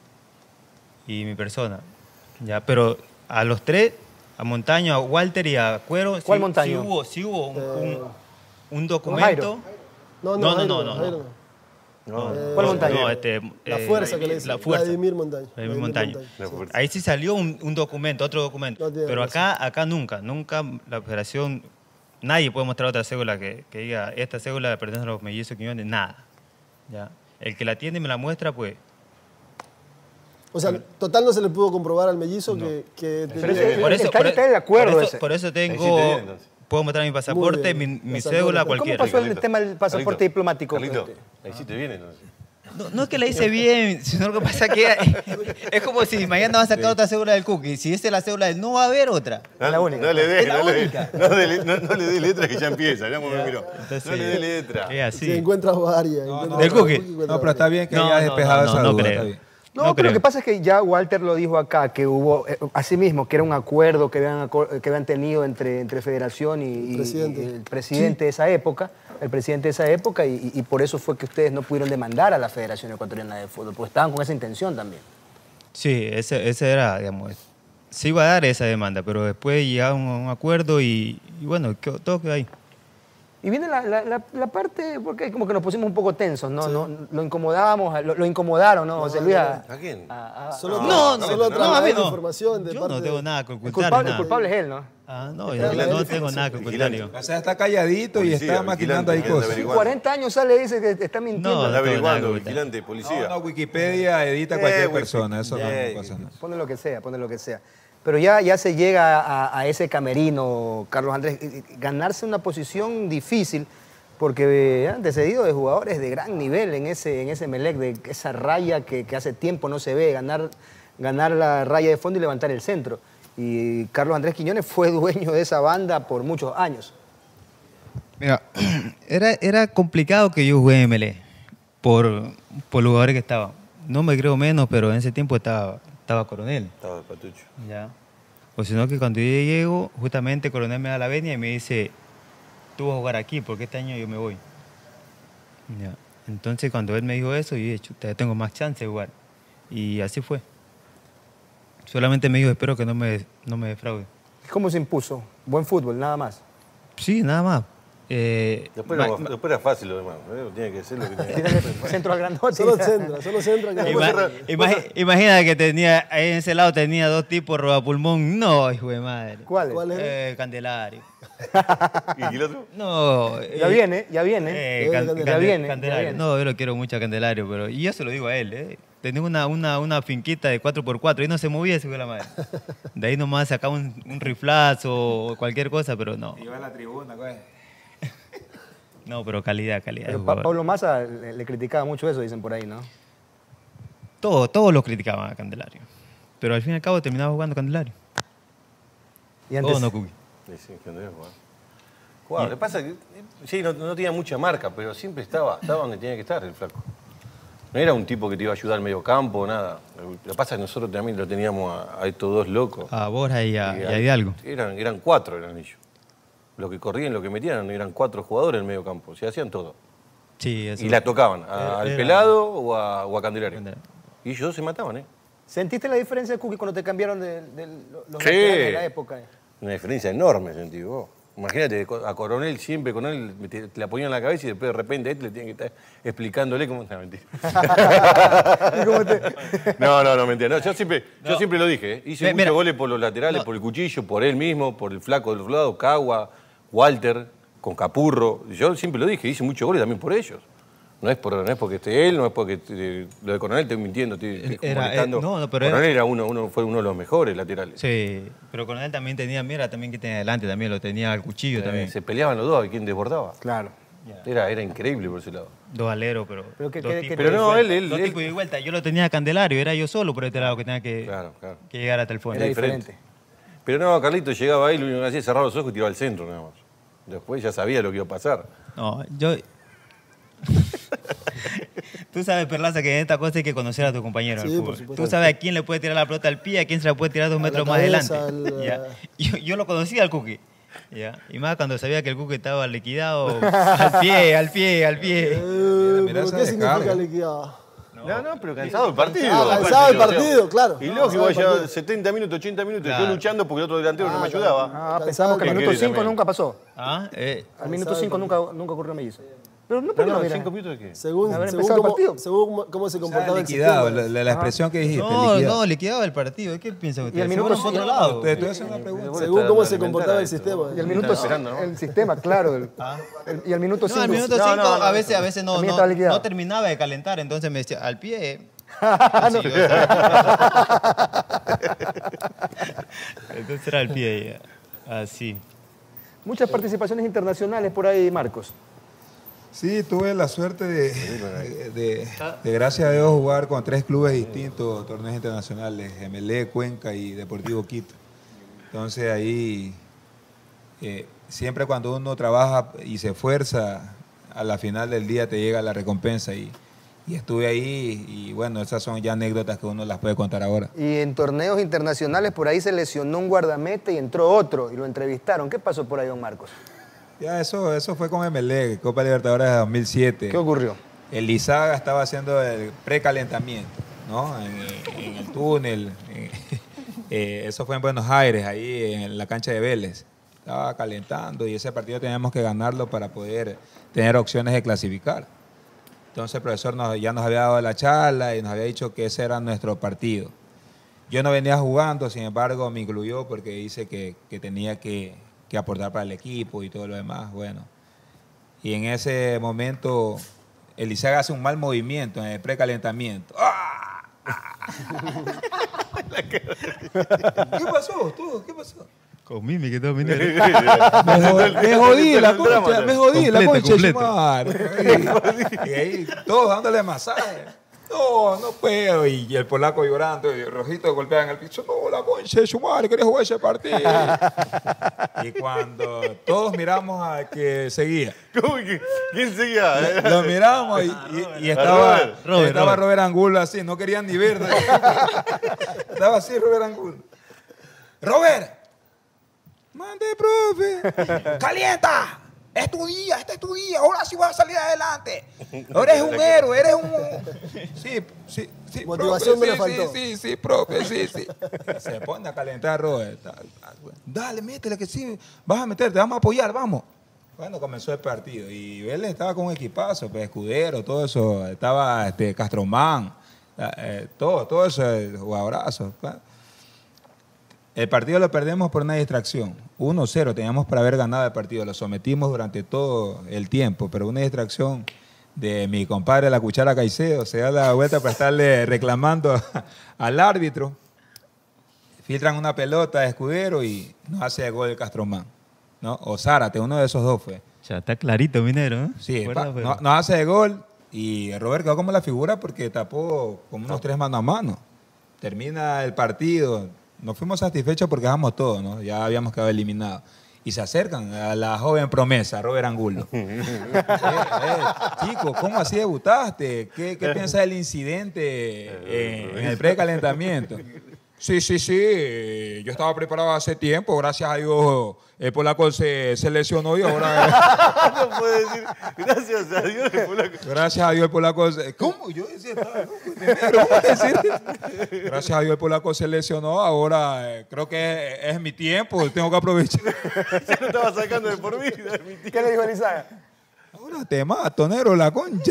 Y mi persona. Ya, pero a los tres, a Montaño, a Walter y a Cuero, ¿Cuál sí, Montaño? sí hubo, sí hubo un, un- un Jairo? documento. No, No, no, Jairo no, no, Jairo no. No, Eh, ¿Cuál montaña? No, este, La eh, fuerza que le dice. La fuerza. Vladimir Montaño. Vladimir Montaño. La fuerza. Ahí sí salió un, un documento, otro documento. No tiene Pero razón. acá, acá nunca, nunca la federación, nadie puede mostrar otra cédula que, que diga, esta cédula pertenece a los mellizos Quiñones, nada. ¿Ya? El que la tiene y me la muestra, pues, O sea, total no se le pudo comprobar al mellizo que, que Pero tenía- ese- por eso, está- por, está de acuerdo por ese. eso, por eso Ahí tengo, sí te viene, entonces. puedo mostrar mi pasaporte, mi, bien, mi pasaporte. cédula, ¿Cómo cualquiera. pasó el tema del pasaporte Carlito, diplomático? Carlito, ahí sí te viene, entonces. No, no es que la hice bien, sino lo que pasa es que es como si mañana va a sacar otra cédula del cookie. Si esa es la cédula del no va a haber otra. No, la única. No le des, Es la no, le, única. no, dele- no- no le des letra que ya empieza. Ya me miró. Entonces, no le des letra. Es así. Se encuentra varias. encuentra ¿Del varias, cookie? encuentra No, pero está varias. bien que No, hayas no, despejado no, esa no duda. creo. está bien. No, No pero creo. lo que pasa es que ya Walter lo dijo acá, que hubo, eh, así mismo, que era un acuerdo que habían, acor- que habían tenido entre, entre Federación y, y- Presidente. y el presidente de esa época, el presidente de esa época, y, y por eso fue que ustedes no pudieron demandar a la Federación Ecuatoriana de Fútbol, porque estaban con esa intención también. Sí, ese, ese era, digamos, se iba a dar esa demanda, pero después llegaron a un acuerdo y, y bueno, quedó- todo quedó ahí. Y viene la, la- la- la parte, porque como que nos pusimos un poco tensos, ¿no? no lo incomodábamos, lo, lo incomodaron, ¿no, José Luis? A- ¿A quién? a- a- Solo, No, no, solo no, trasladar a mí no. información de Yo parte no de- tengo nada que el, ocultar. culpable, el nada. culpable es él, ¿no? Ah, no, Está yo vigilante. no tengo nada que ocultar yo. O sea, está calladito y Policía, está maquinando ahí vigilante, cosas. vigilante. cuarenta años sale y dice que está mintiendo. No, Está tengo nada que averiguando, ocultar. vigilante, No, policía. no, Wikipedia edita Eh, cualquier Wiki- persona, eso no, Eh, no pasa nada. Pone lo que sea, pone lo que sea. Pero ya, ya se llega a, a ese camerino, Carlos Andrés, y- y ganarse una posición difícil, porque eh, antecedido de jugadores de gran nivel en ese, en ese Melec, de esa raya que, que hace tiempo no se ve, ganar, ganar la raya de fondo y levantar el centro. Y Carlos Andrés Quiñones fue dueño de esa banda por muchos años. Mira, era, era complicado que yo juegue en M L E por, por los jugadores que estaban. No me creo menos, pero en ese tiempo estaba, estaba Coronel. Estaba de patucho. Ya. O sino que cuando yo llego, justamente Coronel me da la venia y me dice, tú vas a jugar aquí porque este año yo me voy. Ya. Entonces cuando él me dijo eso, yo dije, chuta, yo tengo más chance de jugar. Y así fue. Solamente me dijo, espero que no me, no me defraude. ¿Cómo se impuso? Buen fútbol, nada más. Sí, nada más. Eh, Después, ma- era, ma- después era fácil lo demás. ¿eh? Tiene que ser lo que tiene que ser. Centro al grandote. Solo centra, solo centra. que- Ima- imagi- imagina que tenía, ahí en ese lado tenía dos tipos robapulmón. No, hijo de madre. ¿Cuál? ¿Cuál es? Eh, Candelario. ¿Y el otro? No. Ya eh, viene, ya viene. eh, Eh, Can- Candelario. Cande- Ya viene, ya Candelario. viene. No, yo lo quiero mucho a Candelario, pero y yo se lo digo a él. Eh. Tenía una, una, una finquita de cuatro por cuatro y no se movía ese hijo de la madre. De ahí nomás sacaba un, un riflazo o cualquier cosa, pero no. Iba a la tribuna, güey. No, pero calidad, calidad. de Pero Pa- jugador. Pablo Massa le, le criticaba mucho eso, dicen por ahí, ¿no? Todos, todos los criticaban a Candelario. Pero al fin y al cabo terminaba jugando Candelario. Y antes, ¿O no, Cuqui? Sí, sí, que Andrés jugaba. Jugaba. Lo que pasa es que sí, no, no tenía mucha marca, pero siempre estaba, estaba donde tenía que estar el flaco. No era un tipo que te iba a ayudar al medio campo, nada. Lo que pasa es que nosotros también lo teníamos a, a estos dos locos. A Borja y a, Y y a Hidalgo. Eran, eran cuatro, eran ellos. Lo que corrían, lo que metían, eran cuatro jugadores en el medio campo. Se hacían todo. Sí, eso. Y la tocaban, a- Era- al era- pelado o a, o a Candelario. Candelario. Y ellos se mataban, ¿eh? ¿sentiste la diferencia, Cookie, cuando te cambiaron de, de los Sí. laterales de la época? Una diferencia enorme, sentí vos. Imagínate, a Coronel siempre, Coronel te, te la ponían en la cabeza y después de repente a este le tienen que estar explicándole cómo... No, mentira. no, no, no, mentira. No, yo siempre, yo No. siempre lo dije, ¿eh? Hice Ve- muchos mira. goles por los laterales, No. por el cuchillo, por él mismo, por el flaco del otro lado, Cagua, Walter, con Capurro. Yo siempre lo dije, hice muchos goles también por ellos. No es, por, no es porque esté él, no es porque eh, lo de Coronel estoy mintiendo, estoy, estoy Era- molestando. eh, no, no, pero era- Coronel era uno, uno, fue uno de los mejores laterales. Sí, pero con él también tenía, mira, también que tenía adelante, también lo tenía al cuchillo Eh, también. Se peleaban los dos, a quién desbordaba. Claro. Era, era increíble por ese lado. Dos aleros, pero. Pero que- dos que- tipos que- Pero de no, vuelta, él- él- dos él- tipos de vuelta. Yo lo tenía a Candelario, era yo solo por este lado que tenía que, Claro, claro. que llegar hasta el fondo. Era diferente. diferente. Pero no, Carlito llegaba ahí, lo único que hacía es cerrar los ojos y tiraba al centro nada más. Después ya sabía lo que iba a pasar. No, yo. Tú sabes, Perlaza, que en esta cosa hay que conocer a tu compañero. Sí, al por fútbol. supuesto. Tú sabes a quién le puede tirar la pelota al pie, a quién se la puede tirar dos A metros la más cabeza, adelante. al- Ya. Yo, yo lo conocía al Cookie. Ya. Y más cuando sabía que el Cookie estaba liquidado al pie, al pie, al pie. Eh, mira ¿pero esa ¿Qué significa descarga. liquidado? No, no, pero cansado del partido. Ah, cansado del O sea, partido, claro. Y No, lógico, cansado del ya partido. setenta minutos, ochenta minutos, Claro. yo luchando porque el otro delantero no me Ah, ayudaba. Ah, Cansado pensamos que de al minuto querer cinco también. nunca pasó. Ah, eh, Al minuto Cansado cinco de nunca, nunca ocurrió mellizo. Pero no No, podía no, mirar. ¿cinco minutos de qué? Según, Haber según, empezado el cómo, partido. según cómo- cómo se O sea, comportaba el liquidado, sistema. la, la- la expresión que dijiste, no, liquidado. no, liquidaba el partido. ¿Qué piensan ustedes? al Se minuto fueron por cinco- otro lado. Te estoy haciendo una pregunta. Según cómo se Alimentar comportaba a el esto. sistema. Y al Estaba minuto esperando, ¿no? el sistema, claro. el- el- y al minuto No, cinco. al minuto No, cinco no, no, a veces, a veces no, También no, estaba liquidado. no terminaba de calentar, entonces me decía, al pie. Ah, no. Sí, o sea. Entonces era al pie, ya. Así. Muchas participaciones internacionales por ahí, Marcos. Sí, tuve la suerte de, de, de- de, gracias a Dios, jugar con tres clubes distintos, torneos internacionales, M L E, Cuenca y Deportivo Quito. Entonces ahí, eh, siempre cuando uno trabaja y se esfuerza, a la final del día te llega la recompensa y, y estuve ahí y bueno, esas son ya anécdotas que uno las puede contar ahora. Y en torneos internacionales por ahí se lesionó un guardameta y entró otro y lo entrevistaron. ¿Qué pasó por ahí, don Marcos? Ya eso, eso fue con M L E, Copa Libertadores de dos mil siete. ¿Qué ocurrió? El Lizaga estaba haciendo el precalentamiento, ¿no? En, en el túnel. en- eh, eso fue en Buenos Aires, ahí en la cancha de Vélez. Estaba calentando y ese partido teníamos que ganarlo para poder tener opciones de clasificar. Entonces el profesor nos- ya nos había dado la charla y nos había dicho que ese era nuestro partido. Yo no venía jugando, sin embargo me incluyó porque dice que, que tenía que, que aportar para el equipo y todo lo demás. Bueno, y en ese momento Elizaga hace un mal movimiento en el precalentamiento. ¡Ah! ¿Qué pasó? ¿Tú? ¿Qué pasó? Con Mimi que todo Me, jod- me jodí la concha, me jodí la Completo, concha de su completo. madre. Y ahí todos dándole masaje. No, no puedo. Y el polaco llorando, y el rojito golpeaba en el piso. No, la concha de su madre, quería jugar ese partido. Y cuando todos miramos a que seguía, ¿Cómo que? ¿Quién seguía? lo miramos y, y- y estaba, Robert. Robert, estaba Robert. Robert Angulo así, no querían ni ver. Estaba así Robert Angulo. ¡Robert! ¡Mande, profe! ¡Calienta! es tu día, este es tu día, ahora sí vas a salir adelante. Ahora eres un héroe, eres un... Sí, sí, sí, Motivación profe, me sí, le faltó. Sí, sí, sí, profe, sí, sí. Se pone a calentar, Robert. Dale, métele que sí, vas a meterte, vamos a apoyar, vamos. Bueno, comenzó el partido y él estaba con un equipazo, pues, Escudero, todo eso, estaba este, Castromán, eh, todo, todo eso, jugadorazos. El partido lo perdemos por una distracción, uno cero, teníamos para haber ganado el partido, lo sometimos durante todo el tiempo, pero una distracción de mi compadre La Cuchara Caicedo, se da la vuelta para estarle reclamando al árbitro, filtran una pelota de Escudero y nos hace el gol el Castromán. ¿No? O Zárate, uno de esos dos fue. Ya está clarito, Minero, ¿eh? Sí, Fuera, pa, pero- no, nos hace el gol y Robert quedó como la figura porque tapó como unos tres mano a mano. Termina el partido, nos fuimos satisfechos porque dejamos todo, ¿no? Ya habíamos quedado eliminados. Y se acercan a la joven promesa, Robert Angulo. eh, eh, chico, ¿cómo así debutaste? ¿Qué, qué piensas del incidente eh, en el precalentamiento? Sí, sí, sí. Yo estaba preparado hace tiempo. Gracias a Dios, el polaco se, se lesionó y ahora... No puede decir, gracias a Dios, el polaco. Gracias a Dios el polaco... se- ¿Cómo? Yo decía, estaba loco, primero, ¿cómo decir? Gracias a Dios el polaco se lesionó. Ahora eh, creo que es, es mi tiempo. Tengo que aprovechar. Ya lo estaba sacando de por vida, mi tío. ¿Qué le dijo Elizaga? Ahora te mato, Nero, la concha.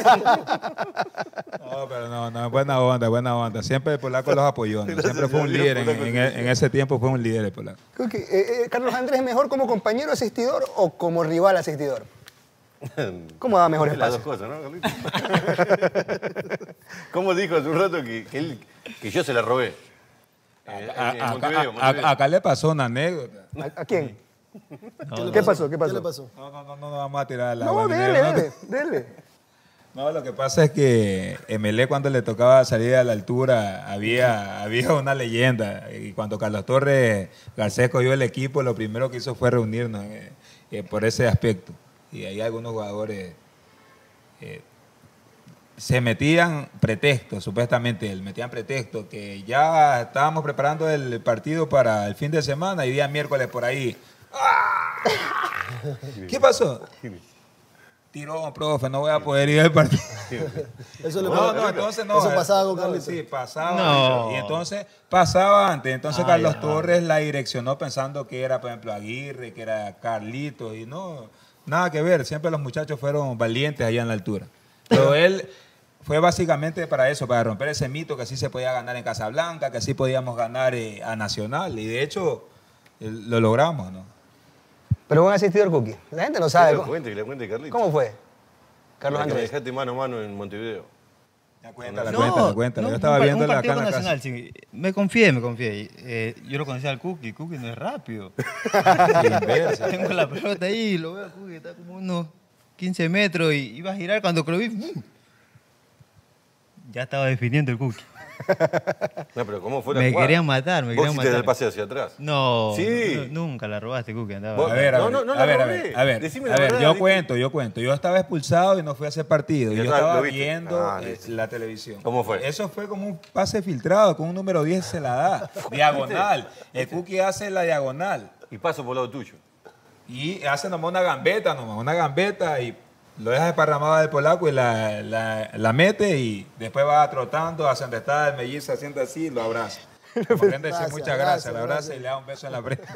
No, pero no, no, buena onda, buena onda. Siempre el polaco los apoyó, ¿no? Siempre fue un Gracias a líder. Dios, En, polaco en- se en ese tiempo fue un líder el polaco. Cookie, eh, eh, ¿Carlos Andrés es mejor como compañero asistidor o como rival asistidor? ¿Cómo da mejor Las dos espacio? cosas, ¿no, Carlito? ¿Cómo dijo hace un rato que, que, él- que yo se la robé? Eh, A- en a- Montevideo, a- Montevideo. a- acá le pasó una anécdota. ¿A, a quién? le ¿Qué pasó? ¿Qué pasó? ¿Qué le pasó? No, no, no, no, no vamos a tirar la No, agua, dele, minero, no. dele, dele. No, lo que pasa es que Emelec cuando le tocaba salir a la altura había, había una leyenda y cuando Carlos Torres Garcés cogió el equipo lo primero que hizo fue reunirnos eh, eh, por ese aspecto y ahí algunos jugadores eh, se metían pretextos, supuestamente él, metían pretextos que ya estábamos preparando el partido para el fin de semana y día miércoles por ahí. ¡Ah! ¿Qué pasó? Tirón, profe, no voy a poder ir al partido. Eso le No, pasó- no, entonces no. Eso eh, pasaba con no, Carlitos. Sí, pasaba. No. Y entonces pasaba antes. Entonces Ah, Carlos ya. Torres la direccionó pensando que era, por ejemplo, Aguirre, que era Carlitos. Y no, nada que ver. Siempre los muchachos fueron valientes allá en la altura. Pero él fue básicamente para eso, para romper ese mito que así se podía ganar en Casablanca, que así podíamos ganar eh, a Nacional. Y de hecho, eh, lo logramos, ¿no? Pero buen asistidor, Cookie. La gente no Que sabe. le ¿Cómo, cuente, que le cuente Carlito. cómo fue? Carlos La que me Andrés. dejaste mano a mano en Montevideo. Ya cuéntala, No, cuéntala, cuéntala. no, Yo estaba un par- viendo un la partido acá en con la casa. Nacional, sí. Me confié, me confié. Eh, yo lo conocía al Cookie, Cookie no es rápido. Tengo la pelota ahí, lo veo a Cookie, está como unos quince metros y iba a girar cuando lo vi. ¡bum! Ya estaba definiendo el Cookie. No, pero ¿cómo fue la Me jugada? querían matar, me Vos querían hiciste matar. el pase hacia atrás. No, Sí. no, nunca la robaste, Cookie. Andaba. Vos- A ver, a No, ver, no, no a la ver, a robé. ver, a ver, Decime a la ver, verdad, yo Vicky. cuento, yo cuento. Yo estaba expulsado y no fui a ese partido. Y Yo atrás, estaba ¿lo viste? viendo Ah, eh, listo. la televisión. ¿Cómo fue? Eso fue como un pase filtrado, con un número diez se la da, diagonal. El Cookie hace la diagonal Y paso por el lado tuyo. y hace nomás una gambeta, nomás una gambeta y lo deja desparramado del polaco y la, la, la mete y después va trotando hacia donde está el mellizo haciendo así y lo abraza. Como quien decir, Gracias, muchas gracias, gracias, lo abraza gracias. y le da un beso en la frente.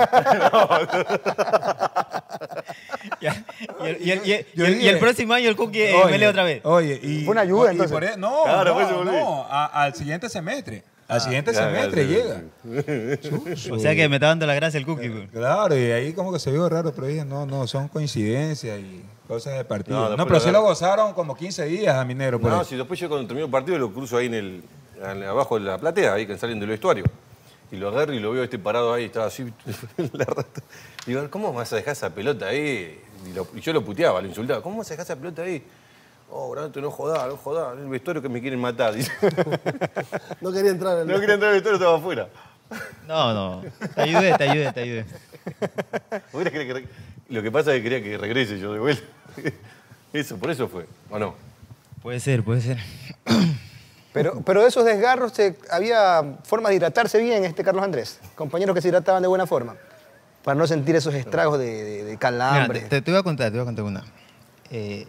Ya, y, el, y, el, y, el, Yo y el- y dije- el próximo año el Cookie eh, Oye, Mele otra vez. Oye, y, Fue una ayuda, y entonces. por e- no, Claro, no, pues, se volvió. no, a- al siguiente semestre. Al siguiente Ya, ya, semestre sí, llega. sí. O sea que me está dando la gracia el Cookie. güey. Claro, y ahí como que se vio raro, pero dije, no, no, son coincidencias y cosas de partido. No, No, después pero lo sí lo agarra. gozaron como quince días a Minero. Por No, eso. si después yo cuando termino el partido lo cruzo ahí en el, en- abajo de la platea, ahí que salen del vestuario. Y lo agarro y lo veo este parado ahí, estaba así. la rata. Digo, ¿cómo vas a dejar esa pelota ahí? Y, lo- y yo lo puteaba, lo insultaba. ¿Cómo vas a dejar esa pelota ahí? Oh, Branto, no jodá, no jodá. En el vestuario que me quieren matar. dice. No quería entrar en No quería entrar al vestuario, estaba afuera. No, no. Te ayudé, te ayudé, te ayudé. Hubiera querido que re- Lo que pasa es que quería que regrese yo de vuelta. Eso, por eso fue, ¿o no? Puede ser, puede ser. Pero, pero de esos desgarros, eh, ¿había forma de hidratarse bien, este Carlos Andrés? Compañeros que se hidrataban de buena forma. para no sentir esos estragos de, de, de calambre. Mira, te, te voy a contar, te voy a contar una. Eh,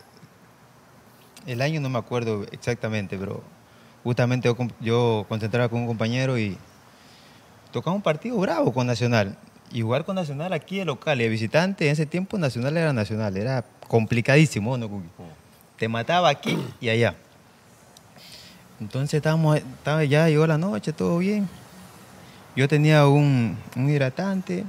el año no me acuerdo exactamente, pero justamente yo, yo concentraba con un compañero y tocaba un partido bravo con Nacional. Y jugar con Nacional aquí de local y de visitante, en ese tiempo Nacional era Nacional, era complicadísimo, ¿no, Cookie? Te mataba aquí y allá. Entonces estábamos, estaba, ya llegó la noche, todo bien. Yo tenía un, un hidratante,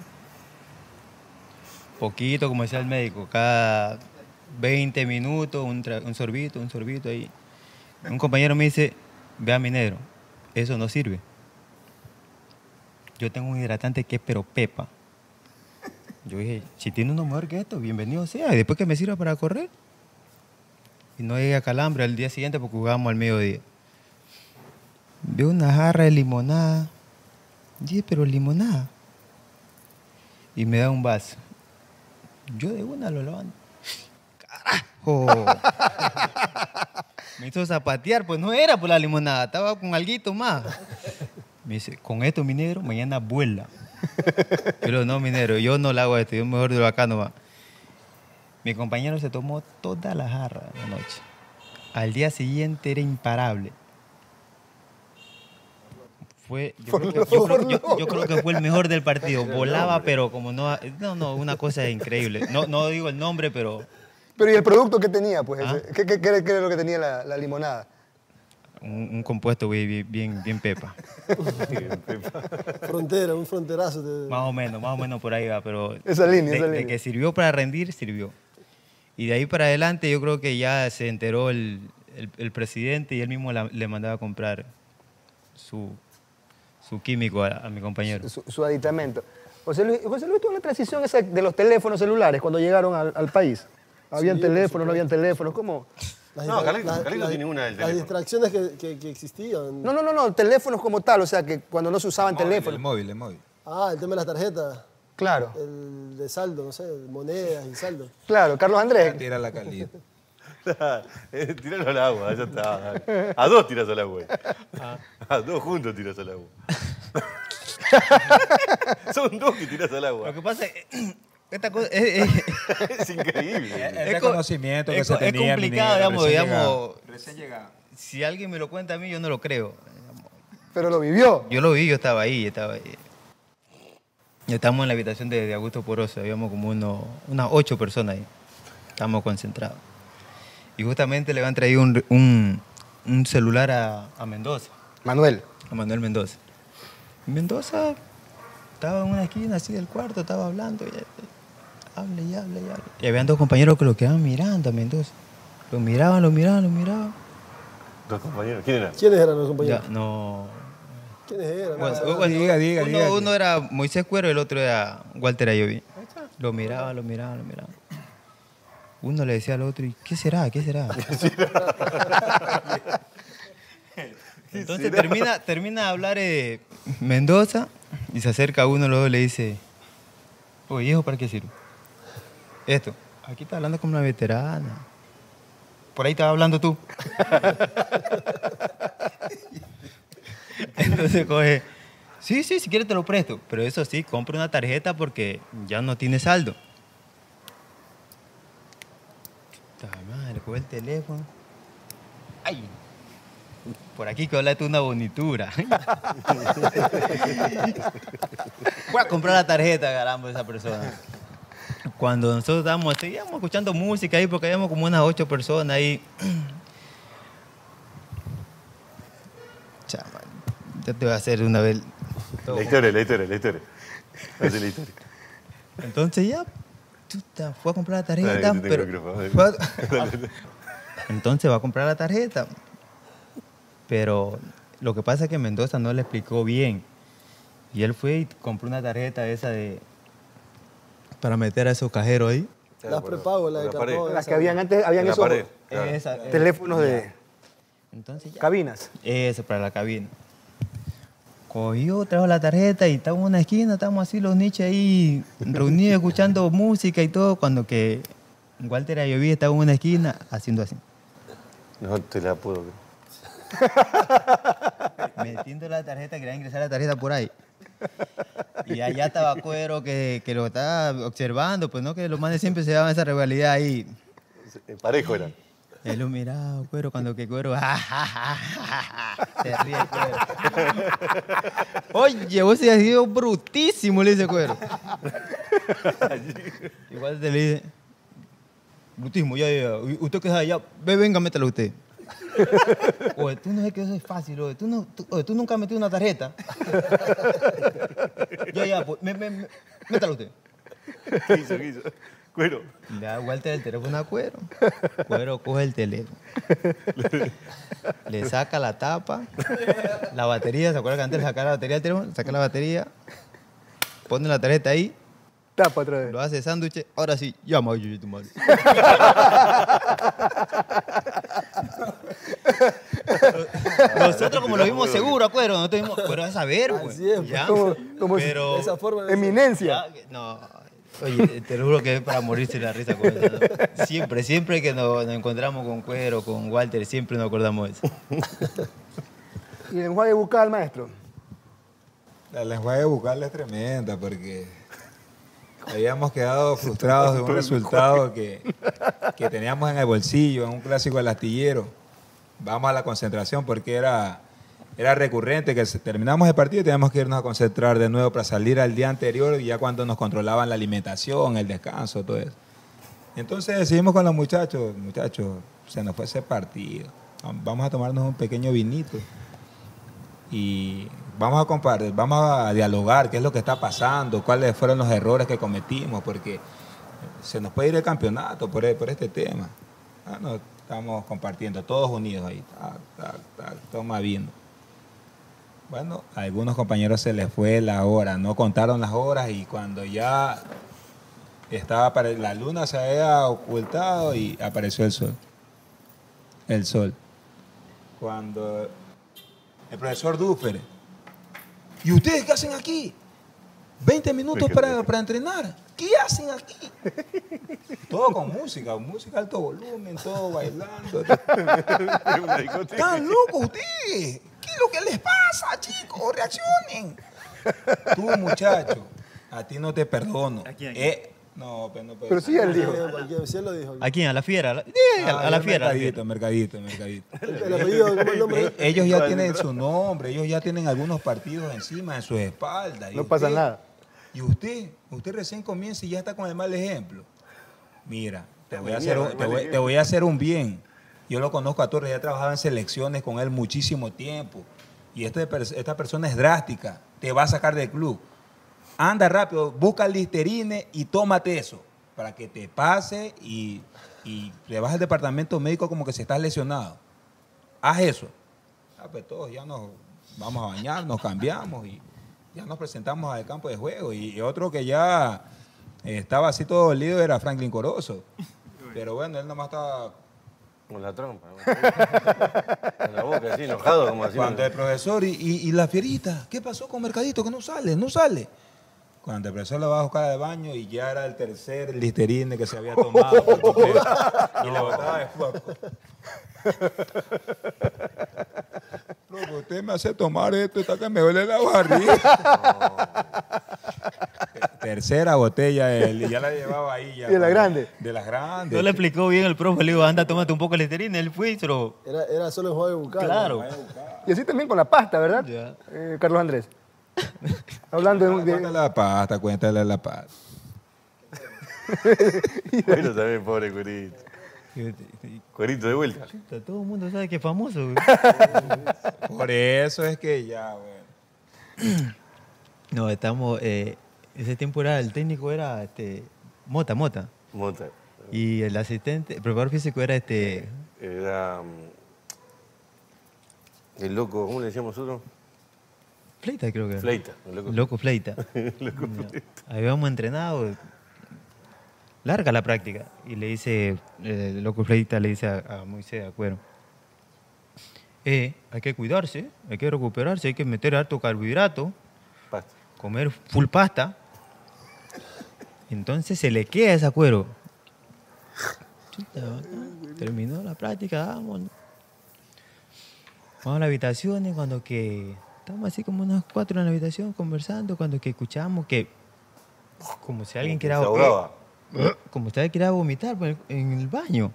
poquito, como decía el médico, cada veinte minutos, un, tra- un sorbito, un sorbito ahí. Un compañero me dice, vea mi negro, eso no sirve. Yo tengo un hidratante que es pero pepa. Yo dije, si tiene uno mejor que esto, bienvenido sea. Y después que me sirva para correr. Y no llegué a calambre al día siguiente porque jugábamos al mediodía. Veo una jarra de limonada. Dije, pero limonada. Y me da un vaso. Yo de una lo levanto. ¡Carajo! Me hizo zapatear, pues no era por la limonada, estaba con alguito más. Me dice, con esto, mi negro, mañana vuela. Pero no, mi negro, yo no le hago esto, yo mejor de lo acá nomás. Mi compañero se tomó toda la jarra de la noche. Al día siguiente era imparable. Fue, yo, creo que, yo, creo, yo- yo creo que fue el mejor del partido. Volaba, pero como no... No, no, una cosa increíble. No, no digo el nombre, pero Pero ¿y el producto que tenía, pues? ¿Ah? ¿Qué, qué, qué- qué era lo que tenía la, la limonada? un, un compuesto güey, bien, bien, bien pepa. Frontera, un fronterazo. te- Más o menos, más o menos por ahí va, pero Esa línea, de, esa de línea. que sirvió para rendir, sirvió. Y de ahí para adelante yo creo que ya se enteró el, el- el presidente y él mismo la- le mandaba a comprar su, su químico a, a mi compañero. Su, su aditamento. José Luis, José Luis tuvo la transición esa de los teléfonos celulares cuando llegaron al, al país. Habían Sí, por teléfonos, no habían teléfonos, ¿cómo? las No, distra- Carlito- las- Carlito las- tiene una del Las teléfono. distracciones que, que- que existían. No, no, no, no, teléfonos como tal, o sea, que cuando no se usaban Móvil, teléfonos. El móvil, el móvil. Ah, el tema de las tarjetas, Claro, el de saldo, no sé, monedas y saldo. claro. Carlos Andrés, Tira la calidad. Eh, Tiralo al agua, ya está. dale. A dos tiras al agua. A dos juntos tiras al agua. Son dos que tiras al Lo agua. que pasa es que esta cosa es, es- Es increíble. El Es co- reconocimiento que es se co- es tenía. complicado, minero, digamos, recién digamos. llegado. Recién llegado. si alguien me lo cuenta a mí, yo no lo creo. pero lo vivió. Yo lo vi, yo estaba ahí, yo estaba ahí. Estábamos en la habitación de, de Augusto Poroso, habíamos como uno- unas ocho personas ahí. Estábamos concentrados. Y justamente le habían traído un, un- un celular a, a Mendoza, Manuel. a Manuel Mendoza. Y Mendoza estaba en una esquina así del cuarto, estaba hablando. Y, hable y hable y hable. Y habían dos compañeros que lo quedaban mirando a Mendoza. Lo miraban, lo miraban, lo miraban. Dos compañeros. ¿Quién era? ¿Quiénes eran los compañeros? Ya, no. ¿Quiénes eran? Bueno, Ah, bueno, diga, diga, uno, diga. uno era Moisés Cuero y el otro era Walter Ayoví. Lo miraba, lo miraba, lo miraba. Uno le decía al otro, ¿y qué será? ¿Qué será? Entonces termina, termina de hablar eh, Mendoza y se acerca a uno luego y le dice, oye, hijo, ¿para qué sirve? Esto. Aquí está hablando como una veterana. Por ahí estaba hablando tú. Entonces coge, sí, sí, si quieres te lo presto. Pero eso sí, compra una tarjeta porque ya no tiene saldo. Puta madre, coge el teléfono. Ay, por aquí que hablaste una bonitura. Voy a comprar la tarjeta, caramba, de esa persona. Cuando nosotros estábamos, seguíamos escuchando música ahí porque habíamos como unas ocho personas ahí. Chaval, yo te voy a hacer una vez. todo. La historia, la historia, la historia. Hace la historia. Entonces ya, chuta, fue a comprar la tarjeta. Dale, que te tengo pero, micrófono, dale. fue a- entonces va a comprar la tarjeta. Pero lo que pasa es que Mendoza no le explicó bien. Y él fue y compró una tarjeta esa de para meter a esos cajeros ahí. Las prepago, las de la pared. cartón. Las esas. que habían antes, habían En la esos pared. Claro. Esa- esa- teléfonos de Entonces ya. cabinas. Eso, para la cabina. Cogió, trajo la tarjeta y estábamos en una esquina, estábamos así los niches ahí reunidos escuchando música y todo, cuando que Walter Ayoví estaba en una esquina haciendo así, No te la puedo creer. metiendo la tarjeta, quería ingresar la tarjeta por ahí. Y allá estaba Cuero que, que lo estaba observando, pues no, que los manes siempre se daban esa rivalidad ahí. En parejo era. Él lo miraba, Cuero, cuando que Cuero, ja, ja, ja, ja, ja, se ríe Cuero. Oye, vos has sido brutísimo, le dice Cuero. Igual te le dice, brutísimo, ya, ya, usted que es allá, ve, venga, mételo usted. Oye, tú no sabes que eso es fácil, oye, tú, no, tú, oye, tú nunca has metido una tarjeta. Ya, ya, pues, me, me, me, métalo usted. ¿Qué hizo? ¿Qué hizo? Cuero. Le da vuelta el teléfono a Cuero. Cuero coge el teléfono. Le saca la tapa, la batería, ¿se acuerdan que antes le sacaba la batería del teléfono? Saca la batería, pone la tarjeta ahí, Tapa otra vez. lo hace sándwich, ahora sí, llama a tu madre. Nosotros como lo vimos seguro a Cuero, nosotros vimos, Cuero es saber, güey. Así es, Ya, Como, como si- pero... de esa forma. de- eminencia. Ya, no, oye, te lo juro que es para morirse de la risa con eso, ¿no? Siempre, siempre que nos, nos encontramos con Cuero, con Walter, siempre nos acordamos de eso. Y el lenguaje bucal, maestro. La lenguaje bucal es tremenda porque habíamos quedado frustrados de un resultado que, que teníamos en el bolsillo, en un clásico del astillero. Vamos a la concentración porque era, era recurrente que se- terminamos el partido y teníamos que irnos a concentrar de nuevo para salir al día anterior y ya cuando nos controlaban la alimentación, el descanso, todo eso. Entonces decidimos con los muchachos, muchachos, se nos fue ese partido. Vamos a tomarnos un pequeño vinito y vamos a compartir, vamos a dialogar qué es lo que está pasando, cuáles fueron los errores que cometimos, porque se nos puede ir el campeonato por, por este tema. Ah, no, estamos compartiendo, todos unidos ahí, tac, tac, tac, toma vino. Bueno, a algunos compañeros se les fue la hora, no contaron las horas y cuando ya estaba para la luna se había ocultado y apareció el sol. El sol. Cuando el profesor Duffer, ¿y ustedes qué hacen aquí? veinte minutos para, para entrenar. ¿Qué hacen aquí? Todo con música, música a alto volumen, todo bailando. ¿Están locos ustedes? ¿Qué es lo que les pasa, chicos? Reaccionen. Tú, muchacho, a ti no te perdono. ¿A quién? Eh, no, pero no puede Pero ser. sí, él dijo. Eh, cualquier- sí, él lo dijo. ¿A quién? ¿A la fiera? ¿A la, sí, a, Ah, a la ya, fiera? a la Mercadito, fiera. mercadito, mercadito. El apellido, ¿cómo es el nombre? Eh, ellos ya tienen su nombre, ellos ya tienen algunos partidos encima en sus espaldas. y No pasa usted- nada. Y usted, usted recién comienza y ya está con el mal ejemplo. Mira, te voy a hacer un, te voy, te voy a hacer un bien. Yo lo conozco a Torres, ya he trabajado en selecciones con él muchísimo tiempo. Y este pers- esta persona es drástica, te va a sacar del club. Anda rápido, busca el Listerine y tómate eso, para que te pase y, y le vas al departamento médico como que si estás lesionado. Haz eso. Ah, pues todos ya nos vamos a bañar, nos cambiamos y ya nos presentamos al campo de juego. Y, y otro que ya eh, estaba así todo dolido era Franklin Corozo. Pero bueno, él nomás estaba... Con la trompa. ¿no? En la boca, así, enojado, como así. Cuando el profesor y, y- y la fierita, ¿qué pasó con Mercadito? Que no sale, no sale. Cuando el profesor lo va a buscar al baño y ya era el tercer Listerine que se había tomado por completo. Y le botaba de fuego. Loco, usted me hace tomar esto, está que me duele la barriga. Tercera botella de él, y ya la llevaba ahí. Ya, ¿Y de la grande? De las grandes. No le explicó bien el profe, le digo, anda, tómate un poco de Listerine. Él fue y se lo... Era, era solo el juego bucal. Claro. Y así también con la pasta, ¿verdad? Ya. Eh, Carlos Andrés. Hablando de, un- de- Cuéntale la pasta, cuéntale la pasta. Bueno, también, pobre Cuerito. Cuerito de vuelta. Todo el mundo sabe que es famoso. güey. Por eso es que ya, bueno. No, estamos... Eh, ese tiempo era, el técnico era este, Mota, Mota. Mota. Y el asistente, el preparador físico era este... Era. mm, El loco, ¿cómo le decíamos nosotros? Fleita, creo que era. Fleita. El loco. Loco Fleita. Loco Ya. Habíamos entrenado, larga la práctica. Y le dice, eh, el Loco Fleita le dice a, a Moisés, a Cuero, eh, hay que cuidarse, hay que recuperarse, hay que meter harto carbohidrato, Pasta. comer full pasta. Entonces se le queda esa Cuero. Chuta, bacán. Terminó la práctica, vamos. Vamos a la habitación y cuando que estamos así como unos cuatro en la habitación conversando cuando que escuchamos que como si alguien quiera Se ahogaba. como si alguien quiera vomitar pues, en el baño.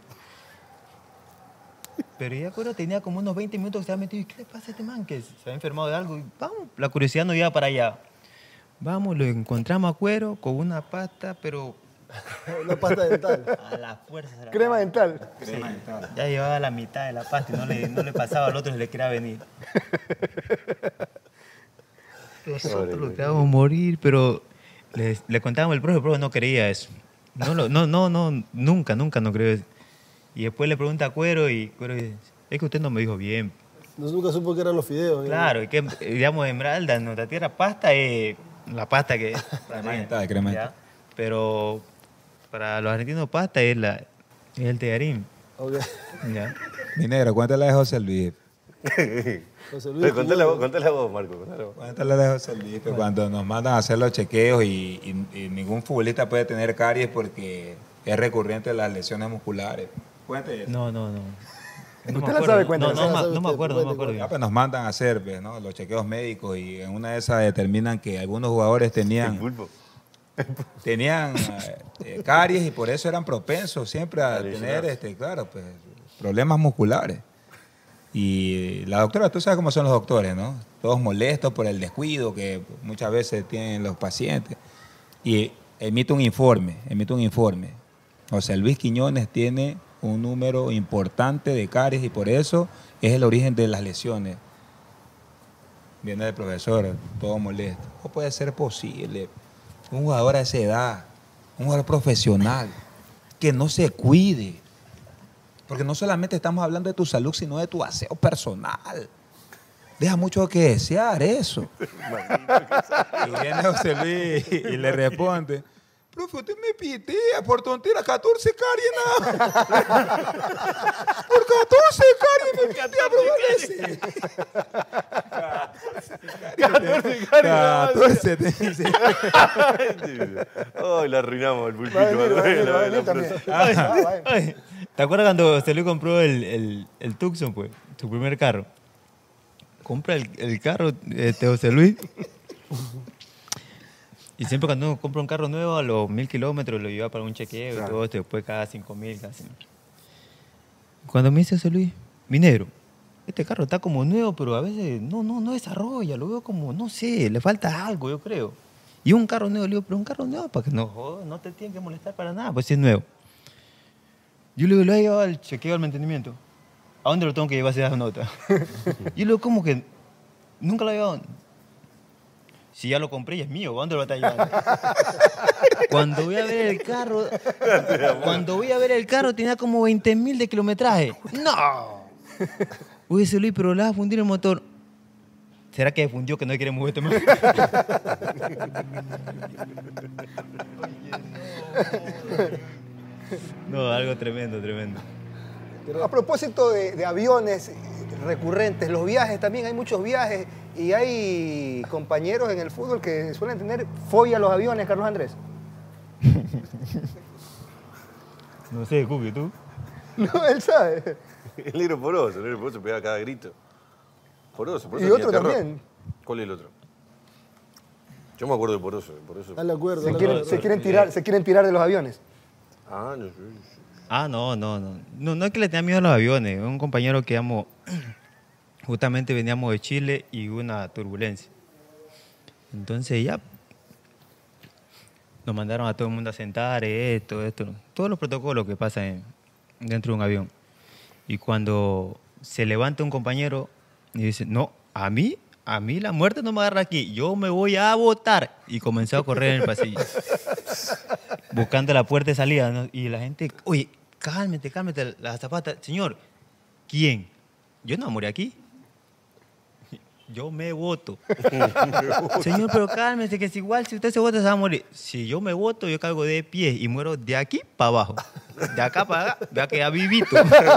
Pero ya acuerdo tenía como unos veinte minutos que estaba metido. ¿Y qué le pasa a este man? Que se había enfermado de algo. Y vamos, la curiosidad nos iba para allá. Vamos, lo encontramos a Cuero con una pasta, pero Una pasta dental. a la fuerza. se la- Crema dental. Sí, ya llevaba la mitad de la pasta y no le, no le pasaba al otro si le quería venir. Nosotros lo quedábamos morir, pero le, le contábamos al profe, el profe no quería eso. No, lo- no, no, no, nunca, nunca no creo eso. Y después le pregunta a Cuero y Cuero dice, es que usted no me dijo bien. No, nunca supo que eran los fideos. ¿eh? Claro, y que, digamos, Esmeralda, en nuestra tierra, pasta es la pasta que... Crema dental, crema ¿ya? dental. Pero para los argentinos pasta es, la, es el tearín. Ok. ¿Ya? Mi negro, cuéntale de José Luis. José Pero Luis. contale vos, contale vos, Marco. Contale vos. Cuéntale de José Luis, que cuando nos mandan a hacer los chequeos y, y- y ningún futbolista puede tener caries porque es recurrente las lesiones musculares. Cuente eso. No, no, no. No ¿Usted me la acuerdo. sabe? Cuéntela. No, no, ¿Se la ma- sabe no me usted? acuerdo, no me Cuente, acuerdo. Ya bien. pues nos mandan a hacer pues, ¿no? los chequeos médicos y en una de esas determinan que algunos jugadores El tenían, pulpo. tenían eh, eh, caries y por eso eran propensos siempre a A tener, lesionarse. este, claro, pues, problemas musculares. Y la doctora, tú sabes cómo son los doctores, ¿no? Todos molestos por el descuido que muchas veces tienen los pacientes. Y emite un informe, emite un informe. José Luis Quiñones tiene un número importante de caries y por eso es el origen de las lesiones. Viene el profesor, todo molesto. ¿Cómo puede ser posible? Un jugador a esa edad, un jugador profesional, que no se cuide. Porque no solamente estamos hablando de tu salud, sino de tu aseo personal. Deja mucho que desear eso. Y viene José Luis y le responde, profe, usted me pitea por tontera, catorce caries nada. Por catorce caries me pitea, catorce caries nada más. catorce te dice. Ay, la arruinamos el pulpito. Va a venir, va a venir, la- va a la- venir la- también. Ay, Ah, va. ay, ¿te acuerdas cuando José Luis compró el, el, el Tucson, pues? Su primer carro. Compra el, el carro, este, José Luis. Y siempre cuando uno compra un carro nuevo, a los mil kilómetros lo lleva para un chequeo y todo esto, después cada cinco mil, casi. Cuando me dice José Luis, mi negro, este carro está como nuevo, pero a veces no, no, no desarrolla, lo veo como, no sé, le falta algo, yo creo. Y un carro nuevo, le digo, pero un carro nuevo, para que no jodas, no te tiene que molestar para nada, pues si es nuevo. Yo le digo, lo he llevado al chequeo al mantenimiento. ¿A dónde lo tengo que llevar si das nota? Yo le digo, ¿cómo que nunca lo he llevado? Si ya lo compré y es mío, ¿a dónde lo va a estar llevando? Cuando voy a ver el carro, cuando voy a ver el carro tenía como veinte mil de kilometraje. ¡No! Uy, Luis, pero le vas a fundir el motor. ¿Será que fundió que no quiere mover este motor? No, algo tremendo, tremendo. A propósito de, de aviones recurrentes, los viajes también, hay muchos viajes y hay compañeros en el fútbol que suelen tener fobia a los aviones, Carlos Andrés. No sé, Cookie, ¿tú? No, él sabe. El negro poroso, el negro poroso pegaba cada grito. Poroso, poroso. Y tenía otro terror. también. ¿Cuál es el otro? Yo me acuerdo de poroso. de poroso. Dale acuerdo. Se dale quieren, acuerdo. se quieren tirar, se quieren tirar de los aviones. Ah, no sé. no sé. Ah, no, no, no. No, no es que le tenga miedo a los aviones. Un compañero que amo, justamente veníamos de Chile y hubo una turbulencia. Entonces ya nos mandaron a todo el mundo a sentar, esto, esto, todos los protocolos que pasan en- dentro de un avión. Y cuando se levanta un compañero y dice, no, a mí, a mí la muerte no me agarra aquí, yo me voy a botar. Y comenzó a correr en el pasillo, buscando la puerta de salida, ¿no? Y la gente, oye, cálmate, cálmate, la zapata. Señor, ¿quién? Yo no morí aquí. Yo me voto. Señor, pero cálmese, que es igual si usted se vota se va a morir. Si yo me voto, yo caigo de pie y muero de aquí para abajo. De acá para acá, vea que ya vivito.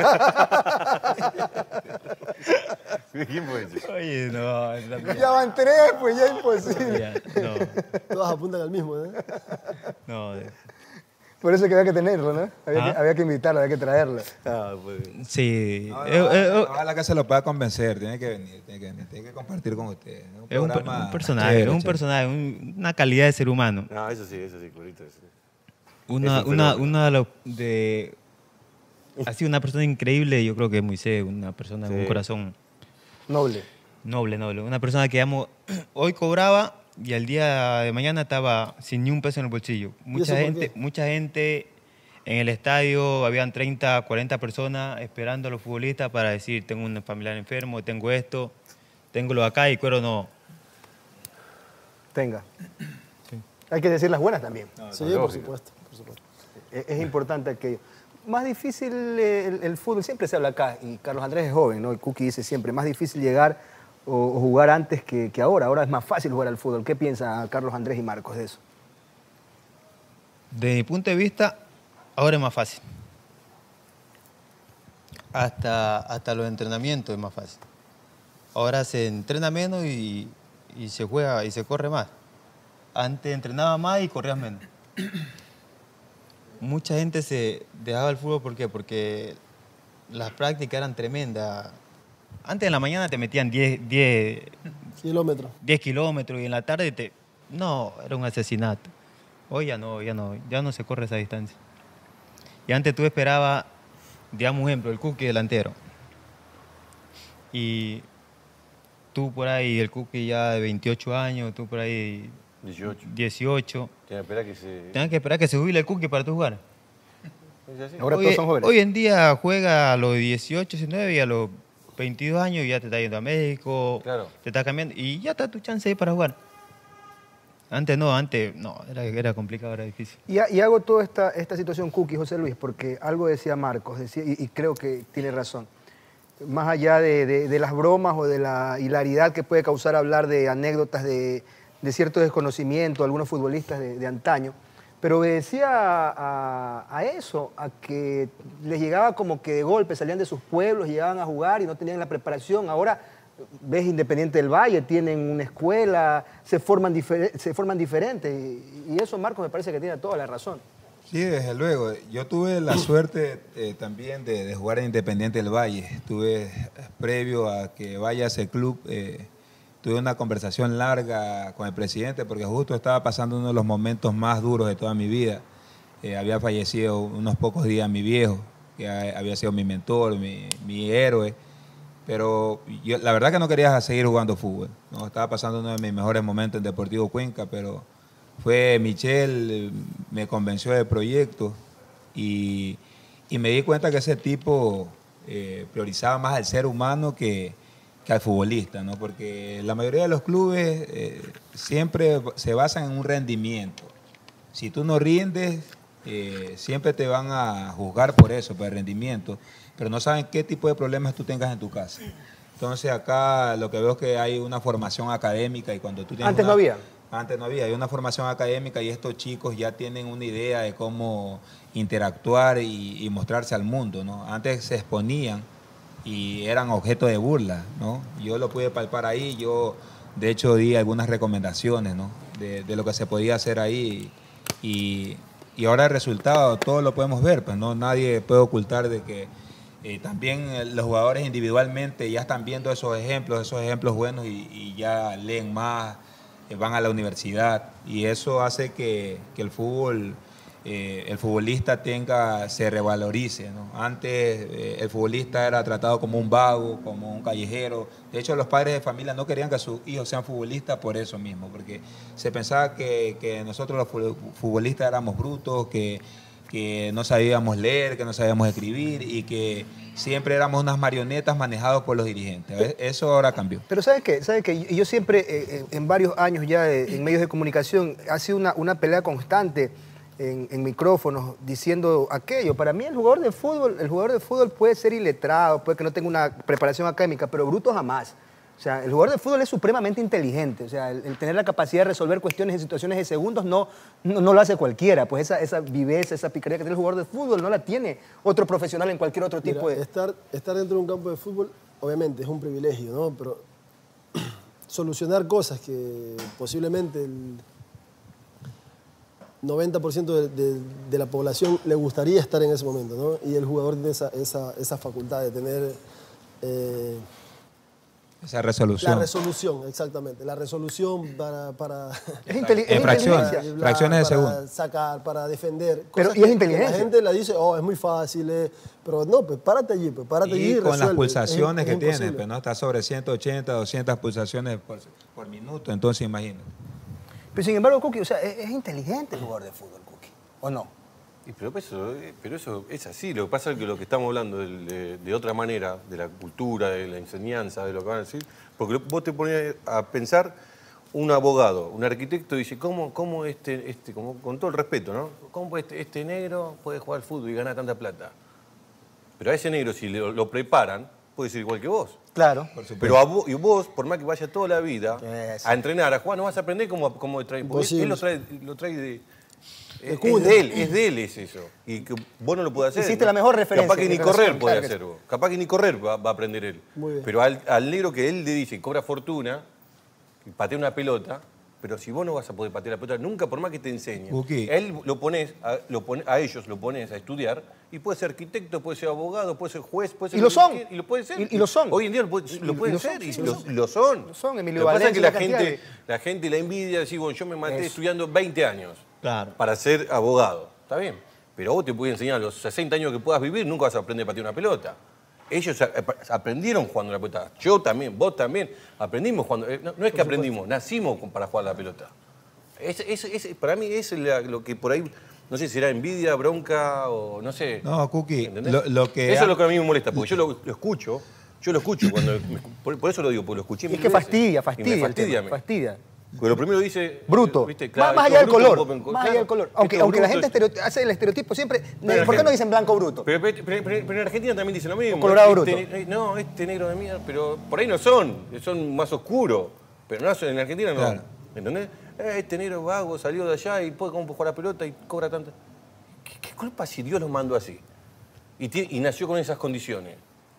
¿Quién fue ese? Oye, no, es la Ya van tres, pues ya es imposible. mía. No, Todas apuntan al mismo, ¿eh? no. de- Por eso que había que tenerlo, ¿no? Había, ¿Ah? que, había que invitarlo, había que traerlo. Ah, pues. Sí. No, Eh, no, eh, ojalá que se lo pueda convencer, tiene que venir, tiene que venir, tiene que compartir con ustedes. Es un, es un, per- programa un personaje, chévere, es un chévere. personaje, un- una calidad de ser humano. No, eso sí, eso sí, Curito. Eso sí. Una, Es un una, fenómeno. una de, los- de ha sido una persona increíble, yo creo que es Moisés, una persona con un Sí. corazón Noble. noble, noble. Una persona que amo, hoy cobraba y al día de mañana estaba sin ni un peso en el bolsillo. Mucha eso por gente, qué? mucha gente en el estadio, habían treinta, cuarenta personas esperando a los futbolistas para decir, tengo un familiar enfermo, tengo esto, tengo lo de acá y Cuero no. Tenga. Hay que decir las buenas también. Sí, lógico. por supuesto, por supuesto. Es, es importante aquello. Más difícil eh, el, el fútbol, siempre se habla acá, y Carlos Andrés es joven, ¿no? Y Cookie dice siempre, más difícil llegar o, o jugar antes que, que ahora. Ahora es más fácil jugar al fútbol. ¿Qué piensa Carlos Andrés y Marcos de eso? Desde mi punto de vista, ahora es más fácil. Hasta, hasta los entrenamientos es más fácil. Ahora se entrena menos y, y se juega y se corre más. Antes entrenaba más y corrías menos. Mucha gente se dejaba el fútbol, ¿por qué? Porque las prácticas eran tremendas. Antes en la mañana te metían diez, diez, Kilómetros. diez kilómetros y en la tarde te... No, era un asesinato. Hoy ya no, ya no, ya no se corre esa distancia. Y antes tú esperabas, digamos un ejemplo, el Cookie delantero. Y tú por ahí, el Cookie ya de veintiocho años, tú por ahí dieciocho. dieciocho. Tiene que esperar que se... Tienes que esperar que se jubile el Cookie para tú jugar. ¿Es así? Ahora hoy, todos son jóvenes. hoy en día juega a los dieciocho, diecinueve y a los veintidós años ya te está yendo a México, Claro. te está cambiando y ya está tu chance ahí para jugar. Antes no, antes no, era, era complicado, era difícil. Y, ha- y hago toda esta, esta situación, Cookie, José Luis, porque algo decía Marcos, decía, y, y creo que tiene razón. Más allá de, de- de las bromas o de la hilaridad que puede causar hablar de anécdotas de, de cierto desconocimiento, algunos futbolistas de, de antaño, pero obedecía a, a- a eso, a que les llegaba como que de golpe, salían de sus pueblos, llegaban a jugar y no tenían la preparación. Ahora ves Independiente del Valle, tienen una escuela, se forman, difer- se forman diferentes. Y, y eso, Marcos, me parece que tiene toda la razón. Sí, desde luego. Yo tuve la suerte eh, también de, de jugar en Independiente del Valle. Estuve previo a que vaya a ese club, eh, tuve una conversación larga con el presidente porque justo estaba pasando uno de los momentos más duros de toda mi vida. Eh, había fallecido unos pocos días mi viejo, que ha- había sido mi mentor, mi, mi héroe. Pero yo, la verdad que no quería seguir jugando fútbol, ¿no? Estaba pasando uno de mis mejores momentos en Deportivo Cuenca, pero fue Michel, eh, me convenció del proyecto y, y me di cuenta que ese tipo eh, priorizaba más al ser humano que, que al futbolista, ¿no? Porque la mayoría de los clubes eh, siempre se basan en un rendimiento. Si tú no rindes, eh, siempre te van a juzgar por eso, por el rendimiento, pero no saben qué tipo de problemas tú tengas en tu casa. Entonces acá lo que veo es que hay una formación académica y cuando tú tienes Antes una- no había. Antes no había, hay una formación académica y estos chicos ya tienen una idea de cómo interactuar y, y mostrarse al mundo, ¿no? Antes se exponían y eran objeto de burla, ¿no? Yo lo pude palpar ahí, yo de hecho di algunas recomendaciones, ¿no? De, de lo que se podía hacer ahí y, y ahora el resultado, todo lo podemos ver, pues no nadie puede ocultar de que eh, también eh, los jugadores individualmente ya están viendo esos ejemplos, esos ejemplos buenos y, y ya leen más, eh, van a la universidad y eso hace que, que el fútbol, eh, el futbolista tenga, se revalorice, ¿no? Antes eh, el futbolista era tratado como un vago, como un callejero. De hecho, los padres de familia no querían que sus hijos sean futbolistas por eso mismo, porque se pensaba que, que nosotros los fu- futbolistas éramos brutos, que, que no sabíamos leer, que no sabíamos escribir y que siempre éramos unas marionetas manejados por los dirigentes. Eso ahora cambió. Pero ¿sabes qué? ¿Sabes qué? Yo siempre, eh, en varios años ya de- en medios de comunicación, ha sido una, una pelea constante en, en micrófonos diciendo aquello. Para mí el jugador de fútbol, el jugador de fútbol puede ser iletrado, puede que no tenga una preparación académica, pero bruto jamás. O sea, el jugador de fútbol es supremamente inteligente. O sea, el, el tener la capacidad de resolver cuestiones en situaciones de segundos no, no, no lo hace cualquiera. Pues esa, esa viveza, esa picaría que tiene el jugador de fútbol no la tiene otro profesional en cualquier otro tipo Mira, de... estar, estar dentro de un campo de fútbol, obviamente, es un privilegio, ¿no? Pero solucionar cosas que posiblemente el, noventa por ciento de, de, de la población le gustaría estar en ese momento, ¿no? Y el jugador tiene esa, esa, esa facultad de tener... Eh, Esa resolución. La resolución, exactamente. La resolución para... para es inteli en es fracciones, inteligencia. fracciones de para segundo. sacar, para defender. Pero, Cosas ¿y es que- inteligencia? que La gente la dice, oh, es muy fácil, eh, pero no, pues párate allí, pues párate allí Y con las resuelve. pulsaciones Es- es que tiene, imposible. pues, ¿no? Está sobre ciento ochenta, doscientas pulsaciones por, por minuto, entonces imagínate. Pero sin embargo, Cookie, o sea, es, es inteligente el jugador de fútbol, Cookie, ¿o no? Y pero, eso, eh, pero eso es así. Lo que pasa es que lo que estamos hablando de, de- de otra manera, de la cultura, de la enseñanza, de lo que van a decir, porque vos te pones a pensar un abogado, un arquitecto, dice, ¿cómo, cómo este, este como, con todo el respeto, ¿no? ¿Cómo este, este negro puede jugar al fútbol y ganar tanta plata? Pero a ese negro, si lo, lo preparan, puede ser igual que vos. Claro. Pero a vos, y vos, por más que vaya toda la vida Eso. a entrenar, a jugar, no vas a aprender cómo, cómo trae. Porque Imposible. él lo trae, lo trae de. Es, es cuna. de él, es de él es eso. Y que vos no lo podés hacer. Hiciste ¿no? la mejor referencia, Capaz que mi ni relación, correr puede claro que hacer sí. vos. Capaz que ni correr va, va a aprender él. Muy bien. Pero al, al negro que él le dice, cobra fortuna, y patea una pelota, pero si vos no vas a poder patear la pelota nunca, por más que te enseñen. Uki. Él lo pones, a, lo pone, a ellos lo pones a estudiar, y puede ser arquitecto, puede ser abogado, puede ser juez, puede ser. Y lo que son. quiera, Y lo puede ser. Y- y lo son. Hoy en día lo, puede- lo Y- y pueden lo son, ser, y sí, lo, lo son. lo son. Lo son, Emilio Lo que pasa es que Valencia, la una cantidad gente, la gente, la envidia, decir, bueno, yo me maté Eso. estudiando veinte años Claro. para ser abogado. Está bien. Pero vos te puedes enseñar a los sesenta años que puedas vivir, nunca vas a aprender a patear una pelota. Ellos a- aprendieron jugando la pelota. Yo también, vos también. Aprendimos jugando. eh, No, no es que aprendimos, nacimos con- para jugar la pelota. Es, es- es- para mí es la- lo que por ahí, no sé si será envidia, bronca o no sé. No, Cookie, ¿Entendés? lo, lo que... Eso ha- es lo que a mí me molesta, porque yo lo, lo escucho, yo lo escucho cuando. me- por, por eso lo digo, porque lo escuché Es mil que veces. fastidia, Y fastidia. me el fastidia. tema, me- fastidia. Porque lo primero dice. Bruto. ¿viste? Más- Claro, más esto allá del bruto, color. vos- Más claro, allá del color. esto Aunque, es aunque la bruto. gente estereo- hace el estereotipo siempre. Pero ¿Por qué la no gente- dicen blanco bruto? Pero, pero- pero- pero en Argentina también dicen lo mismo. Colorado Este- bruto. eh, no, este negro de mierda, pero por ahí no son, son más oscuros. Pero no, en Argentina no. Claro. ¿Entendés? Eh, este negro vago salió de allá y puede cómo puede jugar la pelota y cobra tanta. ¿Qué, qué culpa si Dios lo mandó así? Y, tiene- y nació con esas condiciones.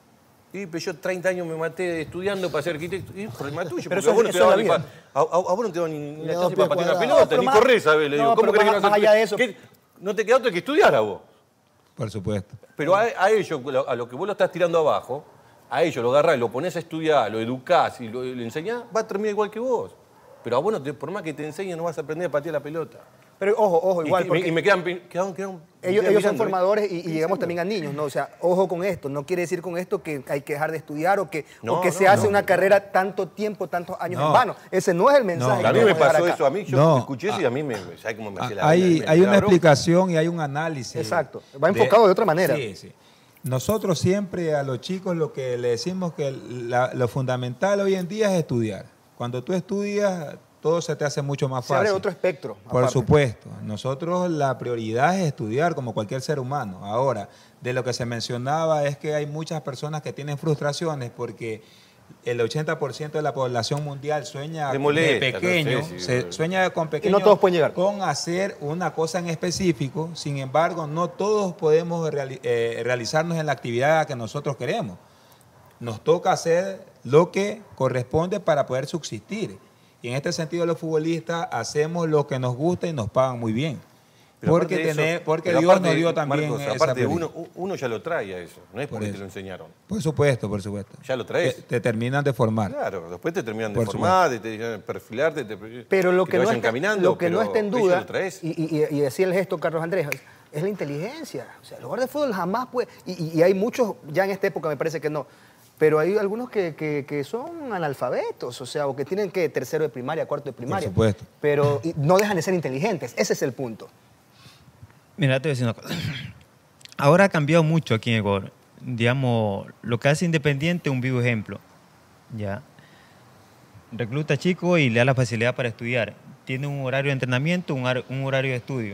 Y pero yo treinta años me maté estudiando para ser arquitecto. Y es problema tuyo, Pero porque eso a vos es- no te eso es daban la ni pa- vida. a, a- a vos no te daban ni ni la No, chance pie para patear una cuadrado. pelota, No, pero ni más- correr, ¿sabes? Le digo, no, ¿cómo pero crees que más- no más allá de eso- ¿Qué? No te queda otro que estudiar a vos. Por supuesto. Pero a, a ellos, a lo que vos lo estás tirando abajo, a ellos lo agarrás, lo pones a estudiar, lo educás y lo, lo enseñás, va a terminar igual que vos. Pero a vos, no te- por más que te enseñen, no vas a aprender a patear la pelota. Pero ojo, ojo, Y- igual. y, porque y me quedan, quedan, quedan- quedan ellos, ellos son mirando, ¿eh? formadores y, y llegamos también a niños, ¿no? O sea, ojo con esto. No quiere decir con esto que hay que dejar de estudiar o que, No, o que no, se hace no. una carrera tanto tiempo, tantos años No. en vano. Ese no es el mensaje. No. A que mí me queremos dejar pasó acá. eso, a mí yo No. escuché eso y a mí me, ¿sabes cómo me hacía la Hay, me- me hay da una bronca? explicación y hay un análisis. Exacto. Va enfocado de otra manera. Sí, sí. Nosotros siempre a los chicos lo que le decimos que la- lo fundamental hoy en día es estudiar. Cuando tú estudias, todo se te hace mucho más Se fácil. abre otro espectro. Por aparte. supuesto. Nosotros la prioridad es estudiar como cualquier ser humano. Ahora, de lo que se mencionaba es que hay muchas personas que tienen frustraciones porque el ochenta por ciento de la población mundial sueña Te molesta, de pequeño, no sé, sí, se- sí. sueña con pequeño, no todos pueden llegar. con hacer una cosa en específico. Sin embargo, no todos podemos reali- eh, realizarnos en la actividad que nosotros queremos. Nos toca hacer lo que corresponde para poder subsistir. Y en este sentido los futbolistas hacemos lo que nos gusta y nos pagan muy bien. Pero Porque, aparte de eso- tener- porque pero Dios aparte, nos dio también Marcos, esa aparte, prioridad. uno, uno ya lo trae a eso, no es Por porque te eso. lo enseñaron. Por supuesto, por supuesto. Ya lo traes. Te, te terminan de formar. Claro, después te terminan de Por formar, de, de perfilarte, te, Pero lo que que, te no, vayan está, caminando. lo que no pero está en eso duda, lo traes. y, y, y decía el gesto Carlos Andrés, es la inteligencia. O sea, el jugador de fútbol jamás puede. Y, y- y hay muchos, ya en esta época me parece que no. Pero hay algunos que, que- que son analfabetos, o sea, o que tienen que tercero de primaria, cuarto de primaria. supuesto. Pero y no dejan de ser inteligentes. Ese es el punto. Mira, te voy a decir una cosa. Ahora ha cambiado mucho aquí en Ecuador. Digamos, lo que hace Independiente, un vivo ejemplo. ¿Ya? Recluta chicos y le da la facilidad para estudiar. Tiene un horario de entrenamiento, un, hor- un horario de estudio.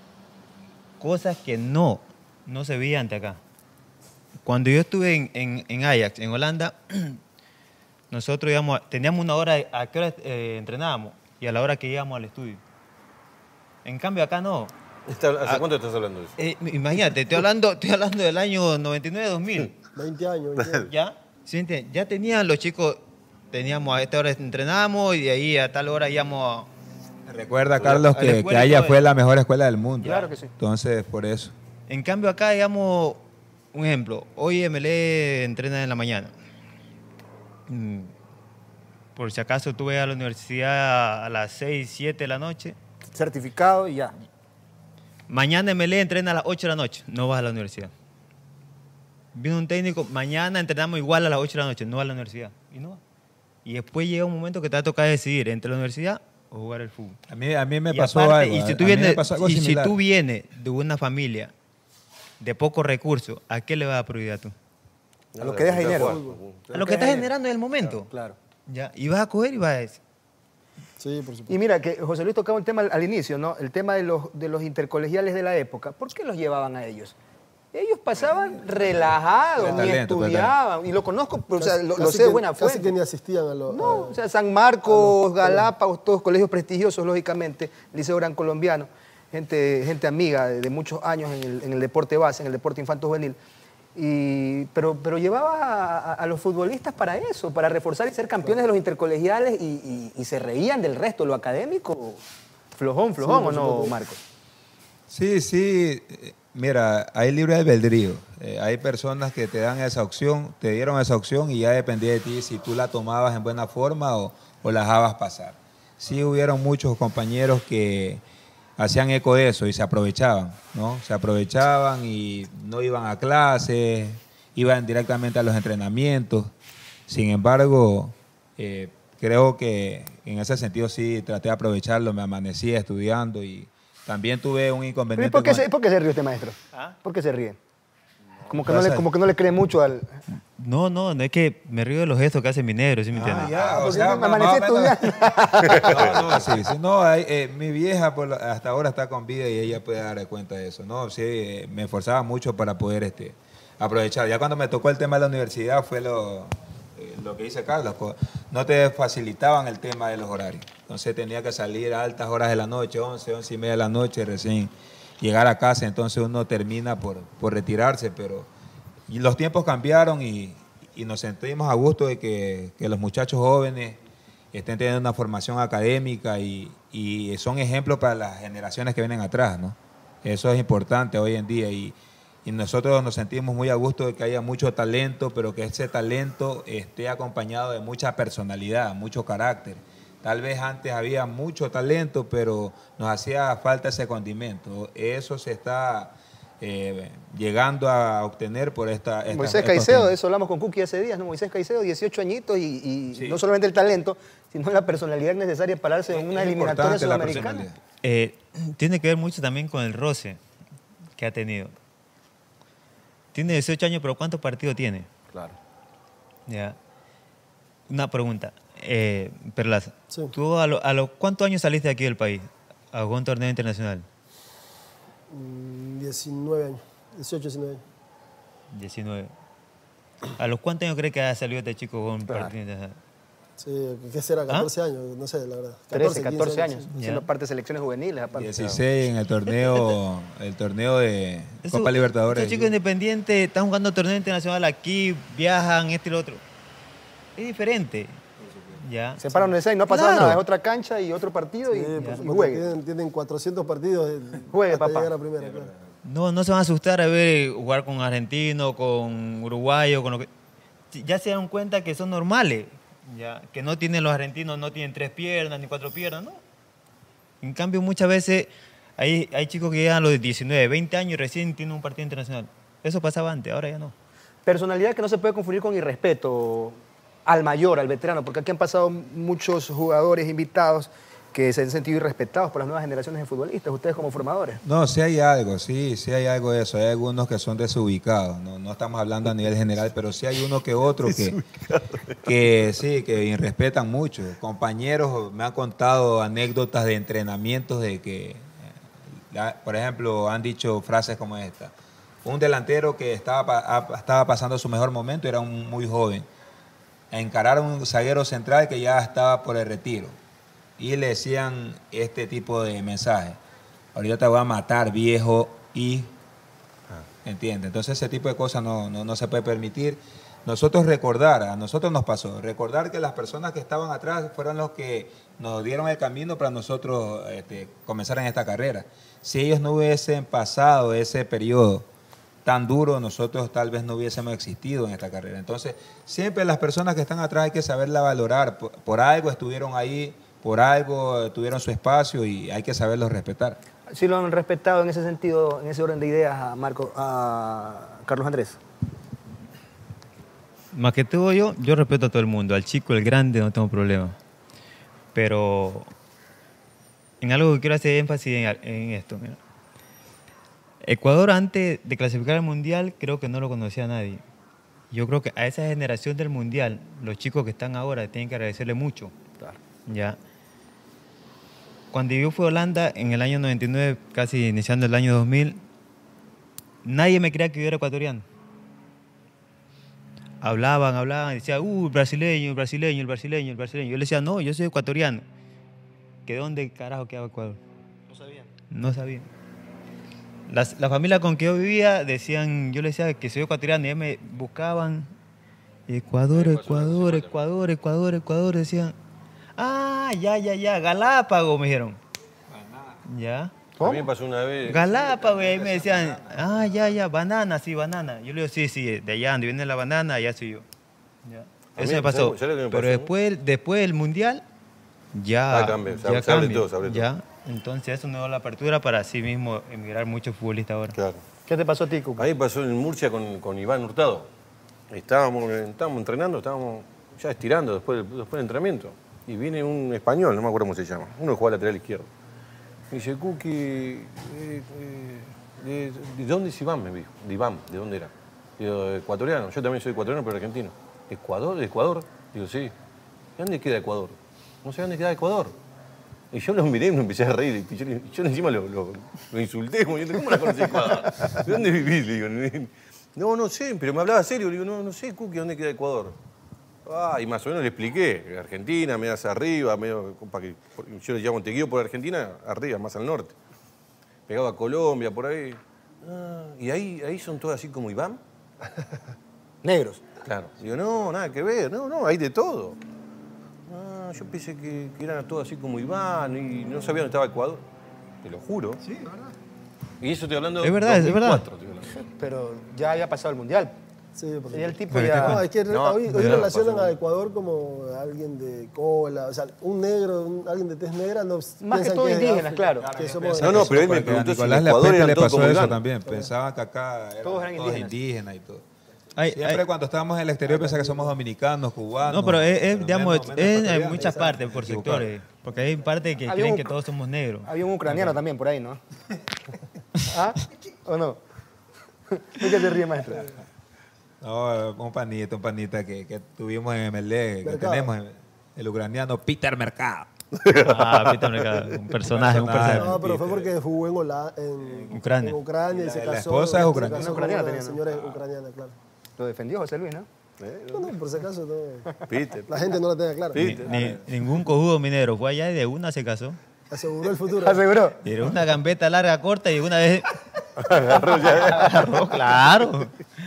Cosas que no, no se veían ante acá. Cuando yo estuve en, en- en Ajax, en Holanda, nosotros íbamos, a- teníamos una hora, a qué hora eh, entrenábamos y a la hora que íbamos al estudio. En cambio acá no. Está- ¿Hace Ah, cuánto estás hablando de eso? Eh, imagínate, estoy hablando, estoy hablando del año noventa y nueve dos mil. veinte años. veinte años. ¿Ya? ¿Sí me entiendes? Ya tenían los chicos, teníamos a esta hora entrenábamos y de ahí a tal hora íbamos Recuerda, Carlos, A la que, escuela que y allá todo fue eso. la mejor escuela del mundo. Claro que sí. Entonces, por eso. En cambio acá, digamos, un ejemplo, hoy M L E entrena en la mañana. Mm, Por si acaso tú vas a la universidad a las seis, siete de la noche, Certificado y ya. mañana M L E entrena a las ocho de la noche, no vas a la universidad. Viene un técnico, mañana entrenamos igual a las ocho de la noche, no vas a la universidad. Y no va. Y después llega un momento que te va a tocar decidir entre la universidad o jugar el fútbol. A mí, a mí me Y pasó aparte, algo. y a- si tú a mí me vienes, pasó algo y si similar. tú vienes de una familia de pocos recursos, ¿a qué le vas a prioridad tú? A lo que deja dinero. A lo que estás generando en el momento. Claro. Ya, y vas a coger y vas a decir. Sí, por supuesto. Y mira, que José Luis tocaba un tema al, al inicio, ¿no? El tema de los, de los intercolegiales de la época. ¿Por qué los llevaban a ellos? Ellos pasaban relajados, Por ni talento, por estudiaban. Y lo conozco, o sea, lo, lo Casi sé de que- buena Casi fuente. que ni asistían a los... No, a- o sea, San Marcos, Galápagos, todos colegios prestigiosos, lógicamente, Liceo Gran Colombiano, gente, gente amiga de, de muchos años en el, en el deporte base, en el deporte infanto-juvenil. Y, pero, pero llevaba a, a- a los futbolistas para eso, para reforzar y ser campeones de los intercolegiales y, y- y se reían del resto, lo académico, flojón, flojón, Sí, por ¿o no, supuesto. Marcos? Sí, sí. eh, Mira, hay libre albedrío. Eh, hay personas que te dan esa opción, te dieron esa opción y ya dependía de ti si tú la tomabas en buena forma o, o la dejabas pasar. Sí hubieron muchos compañeros que hacían eco de eso y se aprovechaban, ¿no? Se aprovechaban y no iban a clases, iban directamente a los entrenamientos. Sin embargo, eh, creo que en ese sentido sí traté de aprovecharlo, me amanecía estudiando y también tuve un ¿Pero ¿y inconveniente. por qué, con- se, por qué se ríe usted, maestro? ¿Ah? ¿Por qué se ríe? Como que, no pasa- le, como que no le cree mucho al... No, no, no es que me río de los gestos que hace mi negro, ¿sí me entiendes? ya, o porque sea, me más- amanecí más o menos- estudiando. No, no, sí, sí, no, hay, eh, mi vieja por la- hasta ahora está con vida y ella puede dar cuenta de eso, ¿no? Sí, eh, me esforzaba mucho para poder este, aprovechar. Ya cuando me tocó el tema de la universidad fue lo, eh, lo que dice Carlos, co- no te facilitaban el tema de los horarios. Entonces tenía que salir a altas horas de la noche, once, once y media de la noche, recién llegar a casa, entonces uno termina por, por retirarse, pero y los tiempos cambiaron y, y nos sentimos a gusto de que, que los muchachos jóvenes estén teniendo una formación académica y, y son ejemplos para las generaciones que vienen atrás, ¿no? Eso es importante hoy en día y, y nosotros nos sentimos muy a gusto de que haya mucho talento, pero que ese talento esté acompañado de mucha personalidad, mucho carácter. Tal vez antes había mucho talento, pero nos hacía falta ese condimento. Eso se está eh, llegando a obtener por esta... esta- Moisés estos Caicedo, de tiempos. eso hablamos con Cookie hace días, ¿no? Moisés Caicedo, dieciocho añitos y, y Sí. no solamente el talento, sino la personalidad necesaria para pararse en una Es eliminatoria importante la sudamericana. personalidad. Eh, tiene que ver mucho también con el roce que ha tenido. Tiene dieciocho años, pero ¿cuántos partidos tiene? Claro. Ya. Una pregunta. Eh, Perlaza, Sí. ¿tú a, lo- a los cuántos años saliste de aquí del país a jugar un torneo internacional? Mm, diecinueve años, dieciocho, diecinueve años. diecinueve. ¿A los cuántos años crees que ha salido este chico con un partido internacional? Sí, ¿qué será? catorce años, no sé, la verdad. trece, quince catorce años, sí. siendo Ya. parte de selecciones juveniles. Aparte. dieciséis en el torneo, el torneo de Eso- Copa Libertadores. Estos chicos independientes están jugando torneo internacional aquí, viajan, este y lo otro. Es diferente. Ya. Se paran de seis, no ha pasado Claro. nada, es otra cancha y otro partido y, Sí, por y supuesto, juegue. Tienen, tienen cuatrocientos partidos eh, Juegue, hasta papá. llegar a primera, claro. No, no se van a asustar a ver jugar con argentino, con uruguayo, con lo que. Ya se dan cuenta que son normales. Ya. Que no tienen los argentinos, no tienen tres piernas ni cuatro piernas, ¿no? En cambio, muchas veces hay, hay chicos que llegan a los diecinueve, veinte años y recién tienen un partido internacional. Eso pasaba antes, ahora ya no. Personalidad que no se puede confundir con irrespeto al mayor, al veterano, porque aquí han pasado muchos jugadores invitados que se han sentido irrespetados por las nuevas generaciones de futbolistas, ustedes como formadores. No, sí hay algo, sí, sí hay algo de eso. Hay algunos que son desubicados, no, no estamos hablando a nivel general, pero sí hay uno que otro que, que sí, que irrespetan mucho. Compañeros me han contado anécdotas de entrenamientos de que, eh, la- por ejemplo, han dicho frases como esta. Un delantero que estaba, pa- a- estaba pasando su mejor momento, era un muy joven, a encarar a un zaguero central que ya estaba por el retiro. Y le decían este tipo de mensajes. Ahorita te voy a matar, viejo, y... ¿Entiendes? Entonces ese tipo de cosas no, no, no se puede permitir. nosotros recordar, a nosotros nos pasó, recordar que las personas que estaban atrás fueron los que nos dieron el camino para nosotros este, comenzar en esta carrera. Si ellos no hubiesen pasado ese periodo tan duro, nosotros tal vez no hubiésemos existido en esta carrera. Entonces, siempre las personas que están atrás hay que saberla valorar. Por, por algo estuvieron ahí, por algo tuvieron su espacio y hay que saberlos respetar. ¿Sí lo han respetado en ese sentido, en ese orden de ideas a, Marco, a Carlos Andrés? Más que todo yo, yo respeto a todo el mundo. Al chico, el grande, no tengo problema. Pero en algo que quiero hacer énfasis en, en esto. Mira. Ecuador, antes de clasificar al Mundial, creo que no lo conocía a nadie. Yo creo que a esa generación del Mundial, los chicos que están ahora tienen que agradecerle mucho. Claro. Ya. Cuando yo fui a Holanda en el año noventa y nueve, casi iniciando el año dos mil, nadie me creía que yo era ecuatoriano. Hablaban, hablaban, decían, uh, el brasileño, el brasileño, el brasileño, el brasileño. Yo le decía, no, yo soy ecuatoriano. ¿Que dónde carajo quedaba Ecuador? No sabían. No sabían. Las, la familia con que yo vivía decían, yo les decía que soy ecuatoriano y ellos me buscaban. Ecuador, Ecuador, Ecuador, Ecuador, Ecuador, decían. Ah, ya, ya, ya, Galápagos, me dijeron. Ya. A mí me pasó una vez. Galápagos, y ahí me decían, ah, ya, ya, banana, sí, banana. Yo le digo, sí, sí, de allá donde viene la banana, allá soy yo. Ya. A Eso mí, me pasó. ¿sabes- sabes lo que me Pero pasó? después, después del Mundial, ya, Ah, cambia, se- ya se abre cambia, todo, se abre todo. ya. Entonces eso me dio la apertura para sí mismo emigrar muchos futbolistas ahora. Claro. ¿Qué te pasó a ti, Cuca? A mí me pasó en Murcia con, con Iván Hurtado. Estábamos, estábamos entrenando, estábamos ya estirando después del, después del entrenamiento. Y viene un español, no me acuerdo cómo se llama, uno que juega lateral izquierdo. Me dice, Cuqui, eh, eh, de, ¿de dónde es Iván? Me dijo. De Iván, ¿de dónde era? Digo, ecuatoriano. Yo también soy ecuatoriano, pero argentino. ¿Ecuador? ¿De Ecuador? Digo, sí. ¿Y dónde queda Ecuador? No sé dónde queda Ecuador. Y yo lo miré y me empecé a reír. Y yo, yo encima lo, lo, lo insulté, como diciendo, ¿cómo la conocés Ecuador? ¿De dónde vivís? Le digo, no, no sé, pero me hablaba serio. Le digo, no, no sé, Cuqui, ¿dónde queda Ecuador? Ah, y más o menos le expliqué. Argentina, medio hacia arriba, medio, para que, yo le llamo Tequío por Argentina, arriba, más al norte. Pegado a Colombia, por ahí. Ah, y ahí, ahí son todos así como Iván. Negros. Claro. Digo, no, nada que ver, no, no, hay de todo. Ah, yo pensé que, que eran todos así como Iván y no sabía dónde estaba Ecuador. Te lo juro. Sí, es verdad. Y eso estoy hablando de Es verdad, es verdad. dos mil cuatro, estoy hablando. Pero ya había pasado el Mundial. Sí, por Y el supuesto. tipo Pero ya... No, es que No, hoy, hoy no, relacionan pasó. a Ecuador como alguien de cola, o sea, un negro, un- alguien de tez negra, no Más que piensan todo es de indígenas, África, claro. que somos- No, no, pero él me Porque a preguntó si en Nicolás Ecuador Lepete eran le todos pasó como eso Iván. también. Pensaban que acá eran Todos eran todos indígenas. indígenas y todo. Hay- Siempre hay- cuando estamos en el exterior piensan que somos dominicanos, cubanos. No, pero es, es, pero digamos, menos- menos es en ecuatorianos. muchas partes, por Equivocado. sectores. Porque hay partes que Había creen un- que todos somos negros. Había un ucraniano también por ahí, ¿no? ¿Ah? ¿O no? ¿De qué te ríes, maestro? No, un panita, un panita que, que tuvimos en M L E, que Mercado. tenemos, el ucraniano Peter Mercado. Ah, Peter Mercado, un personaje, un personaje. No, pero fue porque jugó en, Hola- en Ucrania. en Ucrania y La- se la casó. esposa es se ucraniana. casó con Ucraniana una tenía, ¿no? señora ucraniana, claro. Lo defendió José Luis, ¿no? No, no, por si acaso, no. Peter. La gente no la tenga clara. Ni- ni- ningún cojudo minero fue allá y de una se casó. Aseguró el futuro. ¿Aseguró? Y era una gambeta larga, corta y de una vez agarró, claro.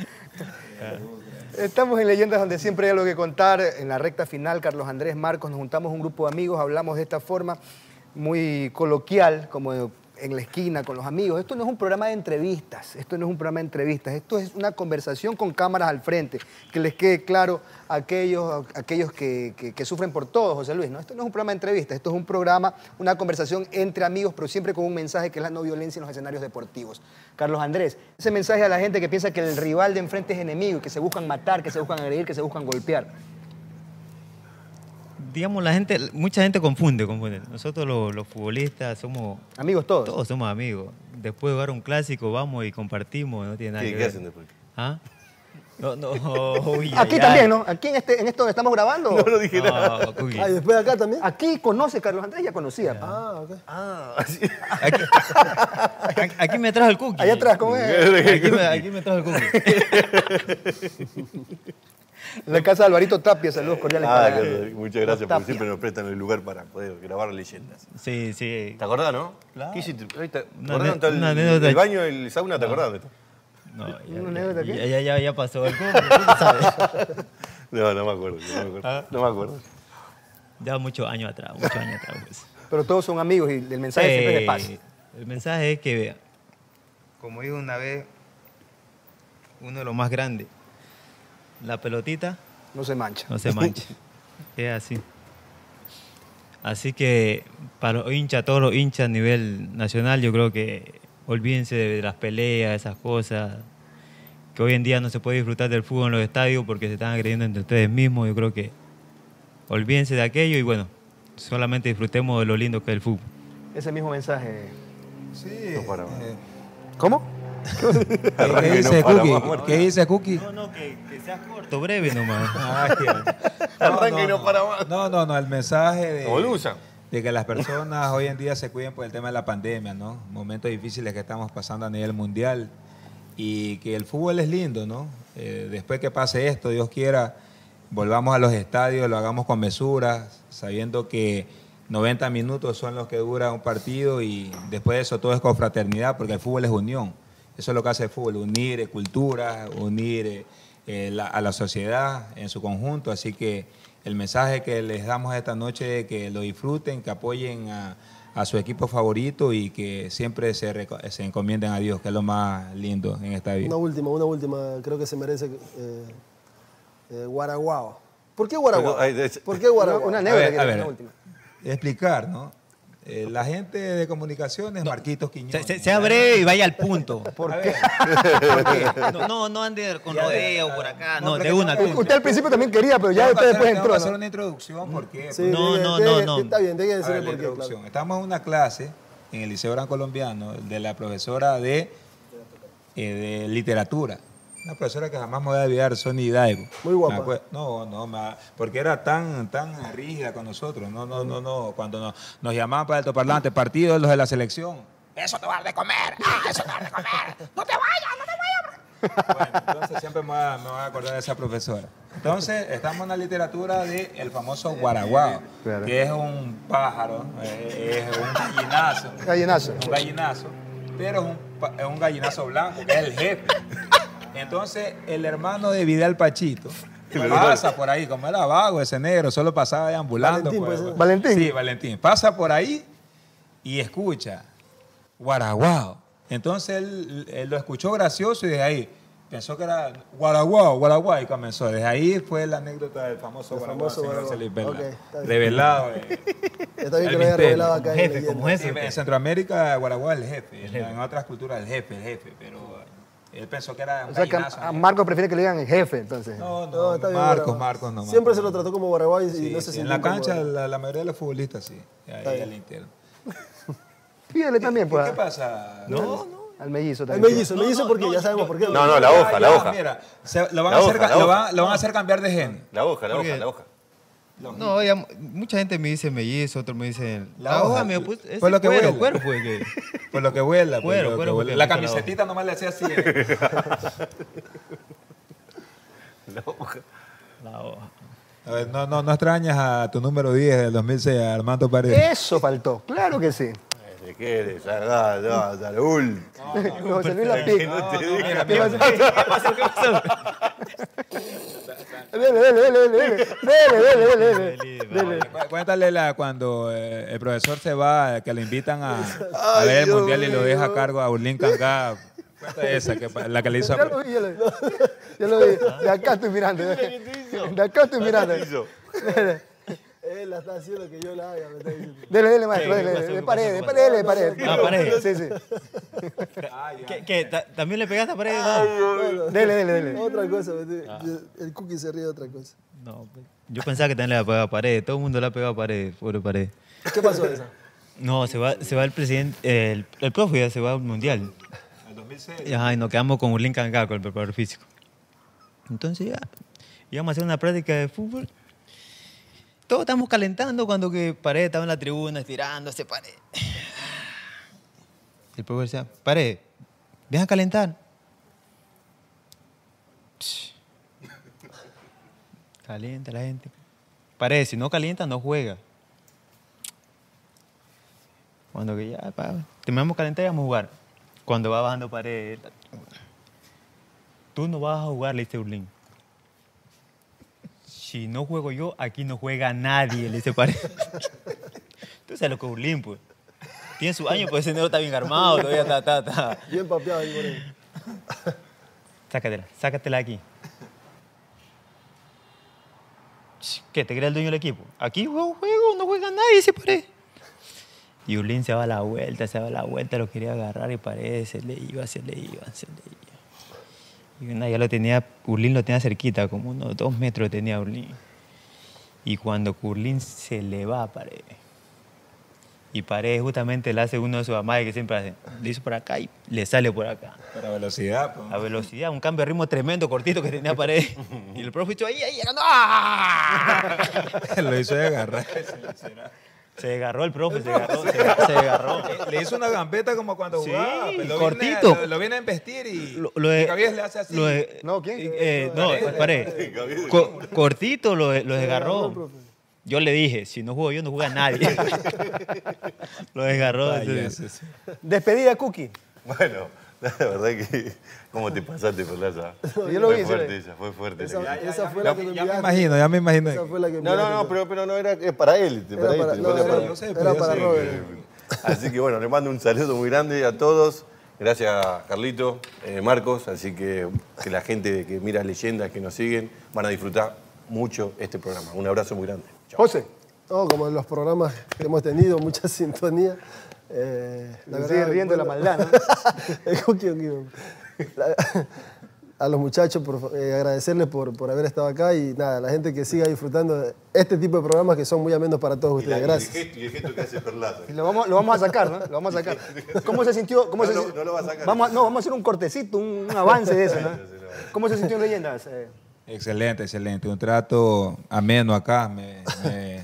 Estamos en Leyendas donde siempre hay algo que contar. En la recta final, Carlos Andrés, Marcos, nos juntamos un grupo de amigos, hablamos de esta forma muy coloquial, como en la esquina con los amigos. Esto no es un programa de entrevistas, esto no es un programa de entrevistas, esto es una conversación con cámaras al frente, que les quede claro a aquellos, a aquellos que, que- que sufren por todo, José Luis, ¿no? Esto no es un programa de entrevistas, esto es un programa, una conversación entre amigos, pero siempre con un mensaje que es la no violencia en los escenarios deportivos. Carlos Andrés, ese mensaje a la gente que piensa que el rival de enfrente es enemigo y que se buscan matar, que se buscan agredir, que se buscan golpear. Digamos, la gente, mucha gente confunde, confunde. Nosotros los, los futbolistas somos, Amigos todos. todos somos amigos. Después de jugar un clásico, vamos y compartimos, no tiene nada ¿Qué, que qué ver. hacen después? ¿Ah? No, no, uy, Aquí ay, también, ay. ¿no? Aquí en, este, en esto donde estamos grabando. No, no dije nada. No, Cookie. Ah, y después de acá también. Aquí conoce Carlos Andrés, ya conocía. Ah, ok. Ah, así. Aquí, aquí- aquí me trajo el cookie. Allá atrás, ¿cómo es? Aquí me, aquí me trajo el cookie. En la casa de Alvarito Tapia, saludos cordiales Ah, para que- muchas gracias, Tapia. porque siempre nos prestan el lugar para poder grabar leyendas. Sí, sí. ¿Te acordás, no? Claro. ¿Qué hiciste? Ahí te- ¿Te Una acordás ane- dónde está una el, anécdota. el baño, el sauna? ¿Te acordás dónde está? No, ya, ¿Una ya, anécdota ya, qué? ya, ya, ya pasó. ¿Cómo, cómo sabes? No, no me acuerdo, no me acuerdo. Ah. No me acuerdo. Ya muchos años atrás, muchos años atrás. Pues. Pero todos son amigos y el mensaje siempre es de paz. Eh, El mensaje es que, vea, como dijo una vez uno de los más grandes, la pelotita No se mancha. no se mancha. Es así. Así que para los hinchas, todos los hinchas a nivel nacional, yo creo que olvídense de las peleas, esas cosas, que hoy en día no se puede disfrutar del fútbol en los estadios porque se están agrediendo entre ustedes mismos. Yo creo que olvídense de aquello y bueno, solamente disfrutemos de lo lindo que es el fútbol. Ese mismo mensaje. Sí. No para más. eh, ¿Cómo? ¿Qué, Arranque qué no dice para Cookie? más. ¿Qué dice Cookie? No, no, que, que sea corto, breve nomás. Ay, Arranque y no para más. No, no, no, el mensaje de, Como Lusa. de que las personas hoy en día se cuiden por el tema de la pandemia, ¿no? Momentos difíciles que estamos pasando a nivel mundial y que el fútbol es lindo, ¿no? Eh, después que pase esto, Dios quiera, volvamos a los estadios, lo hagamos con mesura, sabiendo que noventa minutos son los que dura un partido y después de eso todo es confraternidad, porque el fútbol es unión. Eso es lo que hace el fútbol, unir eh, culturas, unir eh, eh, la- a la sociedad en su conjunto. Así que el mensaje que les damos esta noche es que lo disfruten, que apoyen a, a su equipo favorito y que siempre se, reco- se encomienden a Dios, que es lo más lindo en esta vida. Una última, una última, creo que se merece eh, eh, Guaraguao. ¿Por qué Guaraguao? Pero, ay, es- ¿Por qué Guaraguao? Una A anécdota ver, que a era ver, una última. explicar, ¿no? Eh, la gente de comunicaciones, Marquitos Quiñones. Se- se- Sea breve y vaya al punto. ¿Por A qué? ver, ¿por qué? No, no, no ande con Ya, rodeo ya, por ya. acá, No, no, pero de que una no- al punto. Usted al principio también quería, pero ya Tengo que usted hacer- después tengo que entró, hacer ¿no? una introducción, ¿por qué? Sí, No, tiene- no, tiene no, que- no. Está bien, tiene que A decirle ver, la por qué, introducción. claro. Estamos en una clase en el Liceo Gran Colombiano de la profesora de, eh, de literatura. Una profesora que jamás me voy a olvidar, Sonia Hidalgo. Muy guapa. Me acuer- No, no, me- porque era tan, tan rígida con nosotros. No, no, no, no. Cuando nos, nos llamaban para el altoparlante, partido de los de la selección. Eso te va a dar de comer. Ah, eso te va a dar de comer. No te vayas, no te vayas. Bueno, entonces siempre me voy, a, me voy a acordar de esa profesora. Entonces, estamos en la literatura del famoso guaraguao, Claro. que es un pájaro, eh, es un gallinazo. Gallinazo. Un gallinazo, pero es un, pa- es un gallinazo blanco, que es el jefe. Entonces, el hermano de Vidal Pachito pasa por ahí, como era vago ese negro, solo pasaba deambulando. Valentín, pues. puede ser. Valentín. Sí, Valentín. Pasa por ahí y escucha, guaraguao. Entonces él, él lo escuchó gracioso y desde ahí pensó que era guaraguao, guaraguao y comenzó. Desde ahí fue la anécdota del famoso El guaraguao, famoso señor guaraguao. Celis Vela. Ok, está bien. Revelado. eh. Está bien El que lo haya misterio. revelado acá Como en jefe, Leyenda. como jefe. Sí, en Centroamérica, guaraguao es el jefe. En, en otras culturas el jefe, el jefe. Pero él pensó que era un O sea que gallinazo. a, a Marco prefiere que le digan el jefe, entonces. No, no, No, está bien, Marcos, Guaraguao. Marcos no. Siempre Marcos. se lo trató como Guaraguao y, y Sí, no se sí, sintió en la incómodo. cancha, la, la mayoría de los futbolistas sí. Ahí bien. al interno. Pídele también, ¿Qué, pues. qué pasa? No, no. Al mellizo El también. mellizo, el mellizo porque ya sabemos por qué. No, no, la hoja, la Ya, hoja. Mira, se- lo van, La a, hacer, hoja, ca- la lo, hoja. van, lo van a hacer cambiar de gen. La hoja, la ¿Por hoja, qué? la hoja. No, ya, mucha gente me dice mellizo, otros me dicen. La La, hoja, hoja me puse. ese pues lo que cuero, huele. cuero fue que. Por lo que vuela. por Cuero, lo que cuero, vuela. porque La me gusta la camisetita nomás le hacía así. eh. La hoja. La hoja. A ver, no, no, no extrañas a tu número diez del dos mil seis, a Armando Paredes. Eso faltó, claro que sí. Si quieres, acá, ya, ya, la última. José Luis la pica. No te no, digas. mira, ¿Qué mira. pasó? Dele, dele, dele, dele, dele, dele, dele, dele, dele. Cu- Cuéntale la, cuando eh, el profesor se va, que le invitan a, a Ay, ver el Dios mundial y lo deja a mío. cargo a Urlín Cangá. Cuenta esa, que, pa- la que le hizo a... Ya lo vi, ya lo vi. Ya lo vi. De acá estoy mirando. De acá estoy mirando. hizo? Dele, Él la está haciendo que yo la haga, me está diciendo. dele, dele, maestro, ¿Qué dele, pasó? dele. De ¿Qué pared, de pasó? pared, de pared. Ah, pared. Sí, sí. ¿Qué, qué, ta- ¿También le pegaste a pared? No, no. Dele, dele, dele. Otra cosa, me está- yo- el cookie se ríe de otra cosa. No, pues, yo pensaba que también le había pegado a pared. Todo el mundo le ha pegado a pared, pobre pared. ¿Qué pasó esa? No, se va, se va el presidente, el, el profe ya se va al mundial. El dos mil seis. Y, ajá, y nos quedamos con Urlín Cangá, con el preparador físico. Entonces ya, íbamos a hacer una práctica de fútbol. Todos estamos calentando cuando que Pared estaba en la tribuna estirándose, Pared. El profe decía, Pared, ven a calentar. Psh. Calienta la gente. Pared, si no calienta, no juega. Cuando que ya, pa, terminamos de calentar y vamos a jugar. Cuando va bajando Pared, tú no vas a jugar, le dice Urlín. Si no juego yo, aquí no juega nadie, le dice Paredes. Tú sabes lo que es Urlín, pues. Tiene su año, pues ese negro está bien armado, todavía está, está, está. Bien papeado ahí por ahí. Sácatela, sácatela aquí. ¿Qué? ¿Te crees el dueño del equipo? Aquí juego, juego, no juega nadie, se Paredes. Y Urlín se va a la vuelta, se va a la vuelta, lo quería agarrar y Paredes se le iba, se le iba, se le iba. Y una ya lo tenía, Urlín lo tenía cerquita, como unos dos metros tenía Urlín. Y cuando Urlín se le va a Paredes, y Paredes justamente le hace uno de sus amagues que siempre hace, le hizo por acá y le sale por acá. Para velocidad. Pues. A velocidad, un cambio de ritmo tremendo, cortito que tenía Paredes. Y el profe hizo ahí, ahí, llegando. ¡Ah! Lo hizo de agarrar. Se agarró el profe, se agarró, se, se agarró. Le hizo una gambeta como cuando Sí, jugaba. Pues lo cortito. Viene, lo, lo viene a embestir y, Lo, lo de, y Gabriel le hace así. lo de- No, ¿quién? eh, no, Paredes. Co- cortito lo, lo desgarró. Yo le dije, si no juego yo, no juega nadie. Lo desgarró. entonces. Despedida, Cookie. Bueno, la verdad que... ¿Cómo te pasaste, Perlaza? Yo lo fue vi, fuerte sí. esa, fue fuerte. Esa, la que- esa fue Ya, la que me ya me enviaste. imagino, ya me imagino. Esa fue la que No, enviaste. no, no, pero, pero no era es para él. Era Para, para, él, no, para- era, para- yo sé, era pero yo para sé Robert. Así que bueno, le mando un saludo muy grande a todos. Gracias, Carlito, eh, Marcos. Así que que la gente que mira Leyendas, que nos siguen, van a disfrutar mucho este programa. Un abrazo muy grande. Chao. José. No, como en los programas que hemos tenido, mucha sintonía. Eh, Se sigue riendo de la maldad, ¿no? El cookie, cookie. La- a los muchachos, por, eh, agradecerles por, por haber estado acá y nada, la gente que siga disfrutando de este tipo de programas que son muy amenos para todos Y la- ustedes. y el Gracias. gesto- Y el gesto que hace Perlaza. Y Lo vamos, lo vamos a sacar, ¿no? Lo vamos a sacar. ¿Cómo se sintió? Cómo No, se no, sin- no lo va a sacar. Vamos a, no, vamos a hacer un cortecito, un, un avance de eso, ¿no? ¿Cómo se sintió en Leyendas? Eh, Excelente, excelente. Un trato ameno acá. Me, me,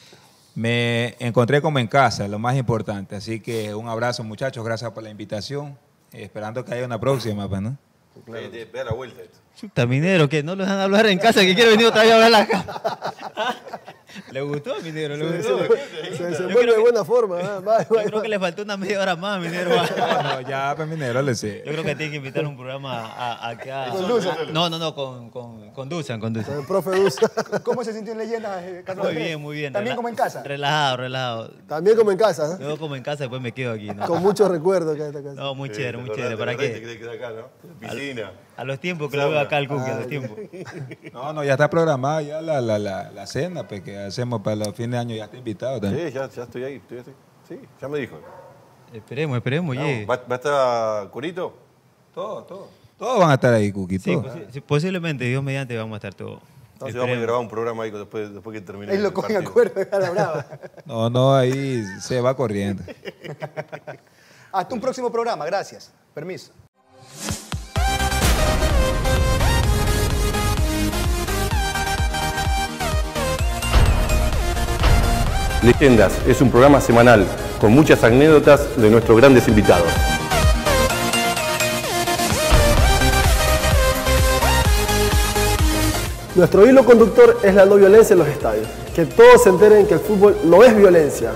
me encontré como en casa, lo más importante. Así que un abrazo, muchachos. Gracias por la invitación. Eh, esperando que haya una próxima, pues, ¿no? Ve, ve, ve a la vuelta esto. Chuta, minero, que no lo dejan hablar en casa, que quiere venir otra vez a hablar acá. ¿Le gustó, minero? ¿Le gustó? Se desenvuelve de buena forma. ¿eh? Va, Yo va, creo va. que le faltó una media hora más, minero. No, no, ya, pues, minero, le sé. Yo creo que tiene que invitar un programa a, a, acá. Con Dusan. No, no, no, con, con, con Dusan, con Dusan. El profe Dusa. ¿Cómo se sintió en Leyendas, eh, Carlos Muy Andrés? bien, muy bien. ¿También Rela- como en casa? Relajado, relajado. También como en casa, ¿eh? Luego como en casa, después me quedo aquí, ¿no? Con muchos recuerdos acá en esta casa. No, muy chévere, muy ¿Te chévere. acordás? ¿Para ¿Te acordás? qué? Te quedé acá, ¿no? Piscina. A los tiempos que lo veo acá al Cookie, a Ah, los tiempos. No, no, ya está programada ya la, la, la, la cena pues, que hacemos para los fines de año. Ya está invitado también. Sí, ya, ya estoy ahí. Estoy así. Sí, ya me dijo. Esperemos, esperemos, oye. ¿Va, ¿Va a estar Curito? Todo, todo. Todos van a estar ahí, Cookie. Sí, todos. posi- sí, posiblemente, Dios mediante, vamos a estar todos. Entonces vamos a Esperemos. grabar un programa ahí después, después que termine Ahí lo el cogen a partido. cuerda a la brava. No, no, ahí se va corriendo. Hasta un próximo programa, gracias. Permiso. Leyendas es un programa semanal con muchas anécdotas de nuestros grandes invitados. Nuestro hilo conductor es la no violencia en los estadios. Que todos se enteren que el fútbol no es violencia.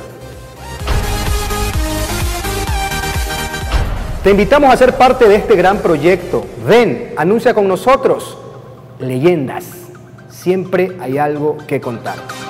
Te invitamos a ser parte de este gran proyecto. Ven, anuncia con nosotros. Leyendas. Siempre hay algo que contar.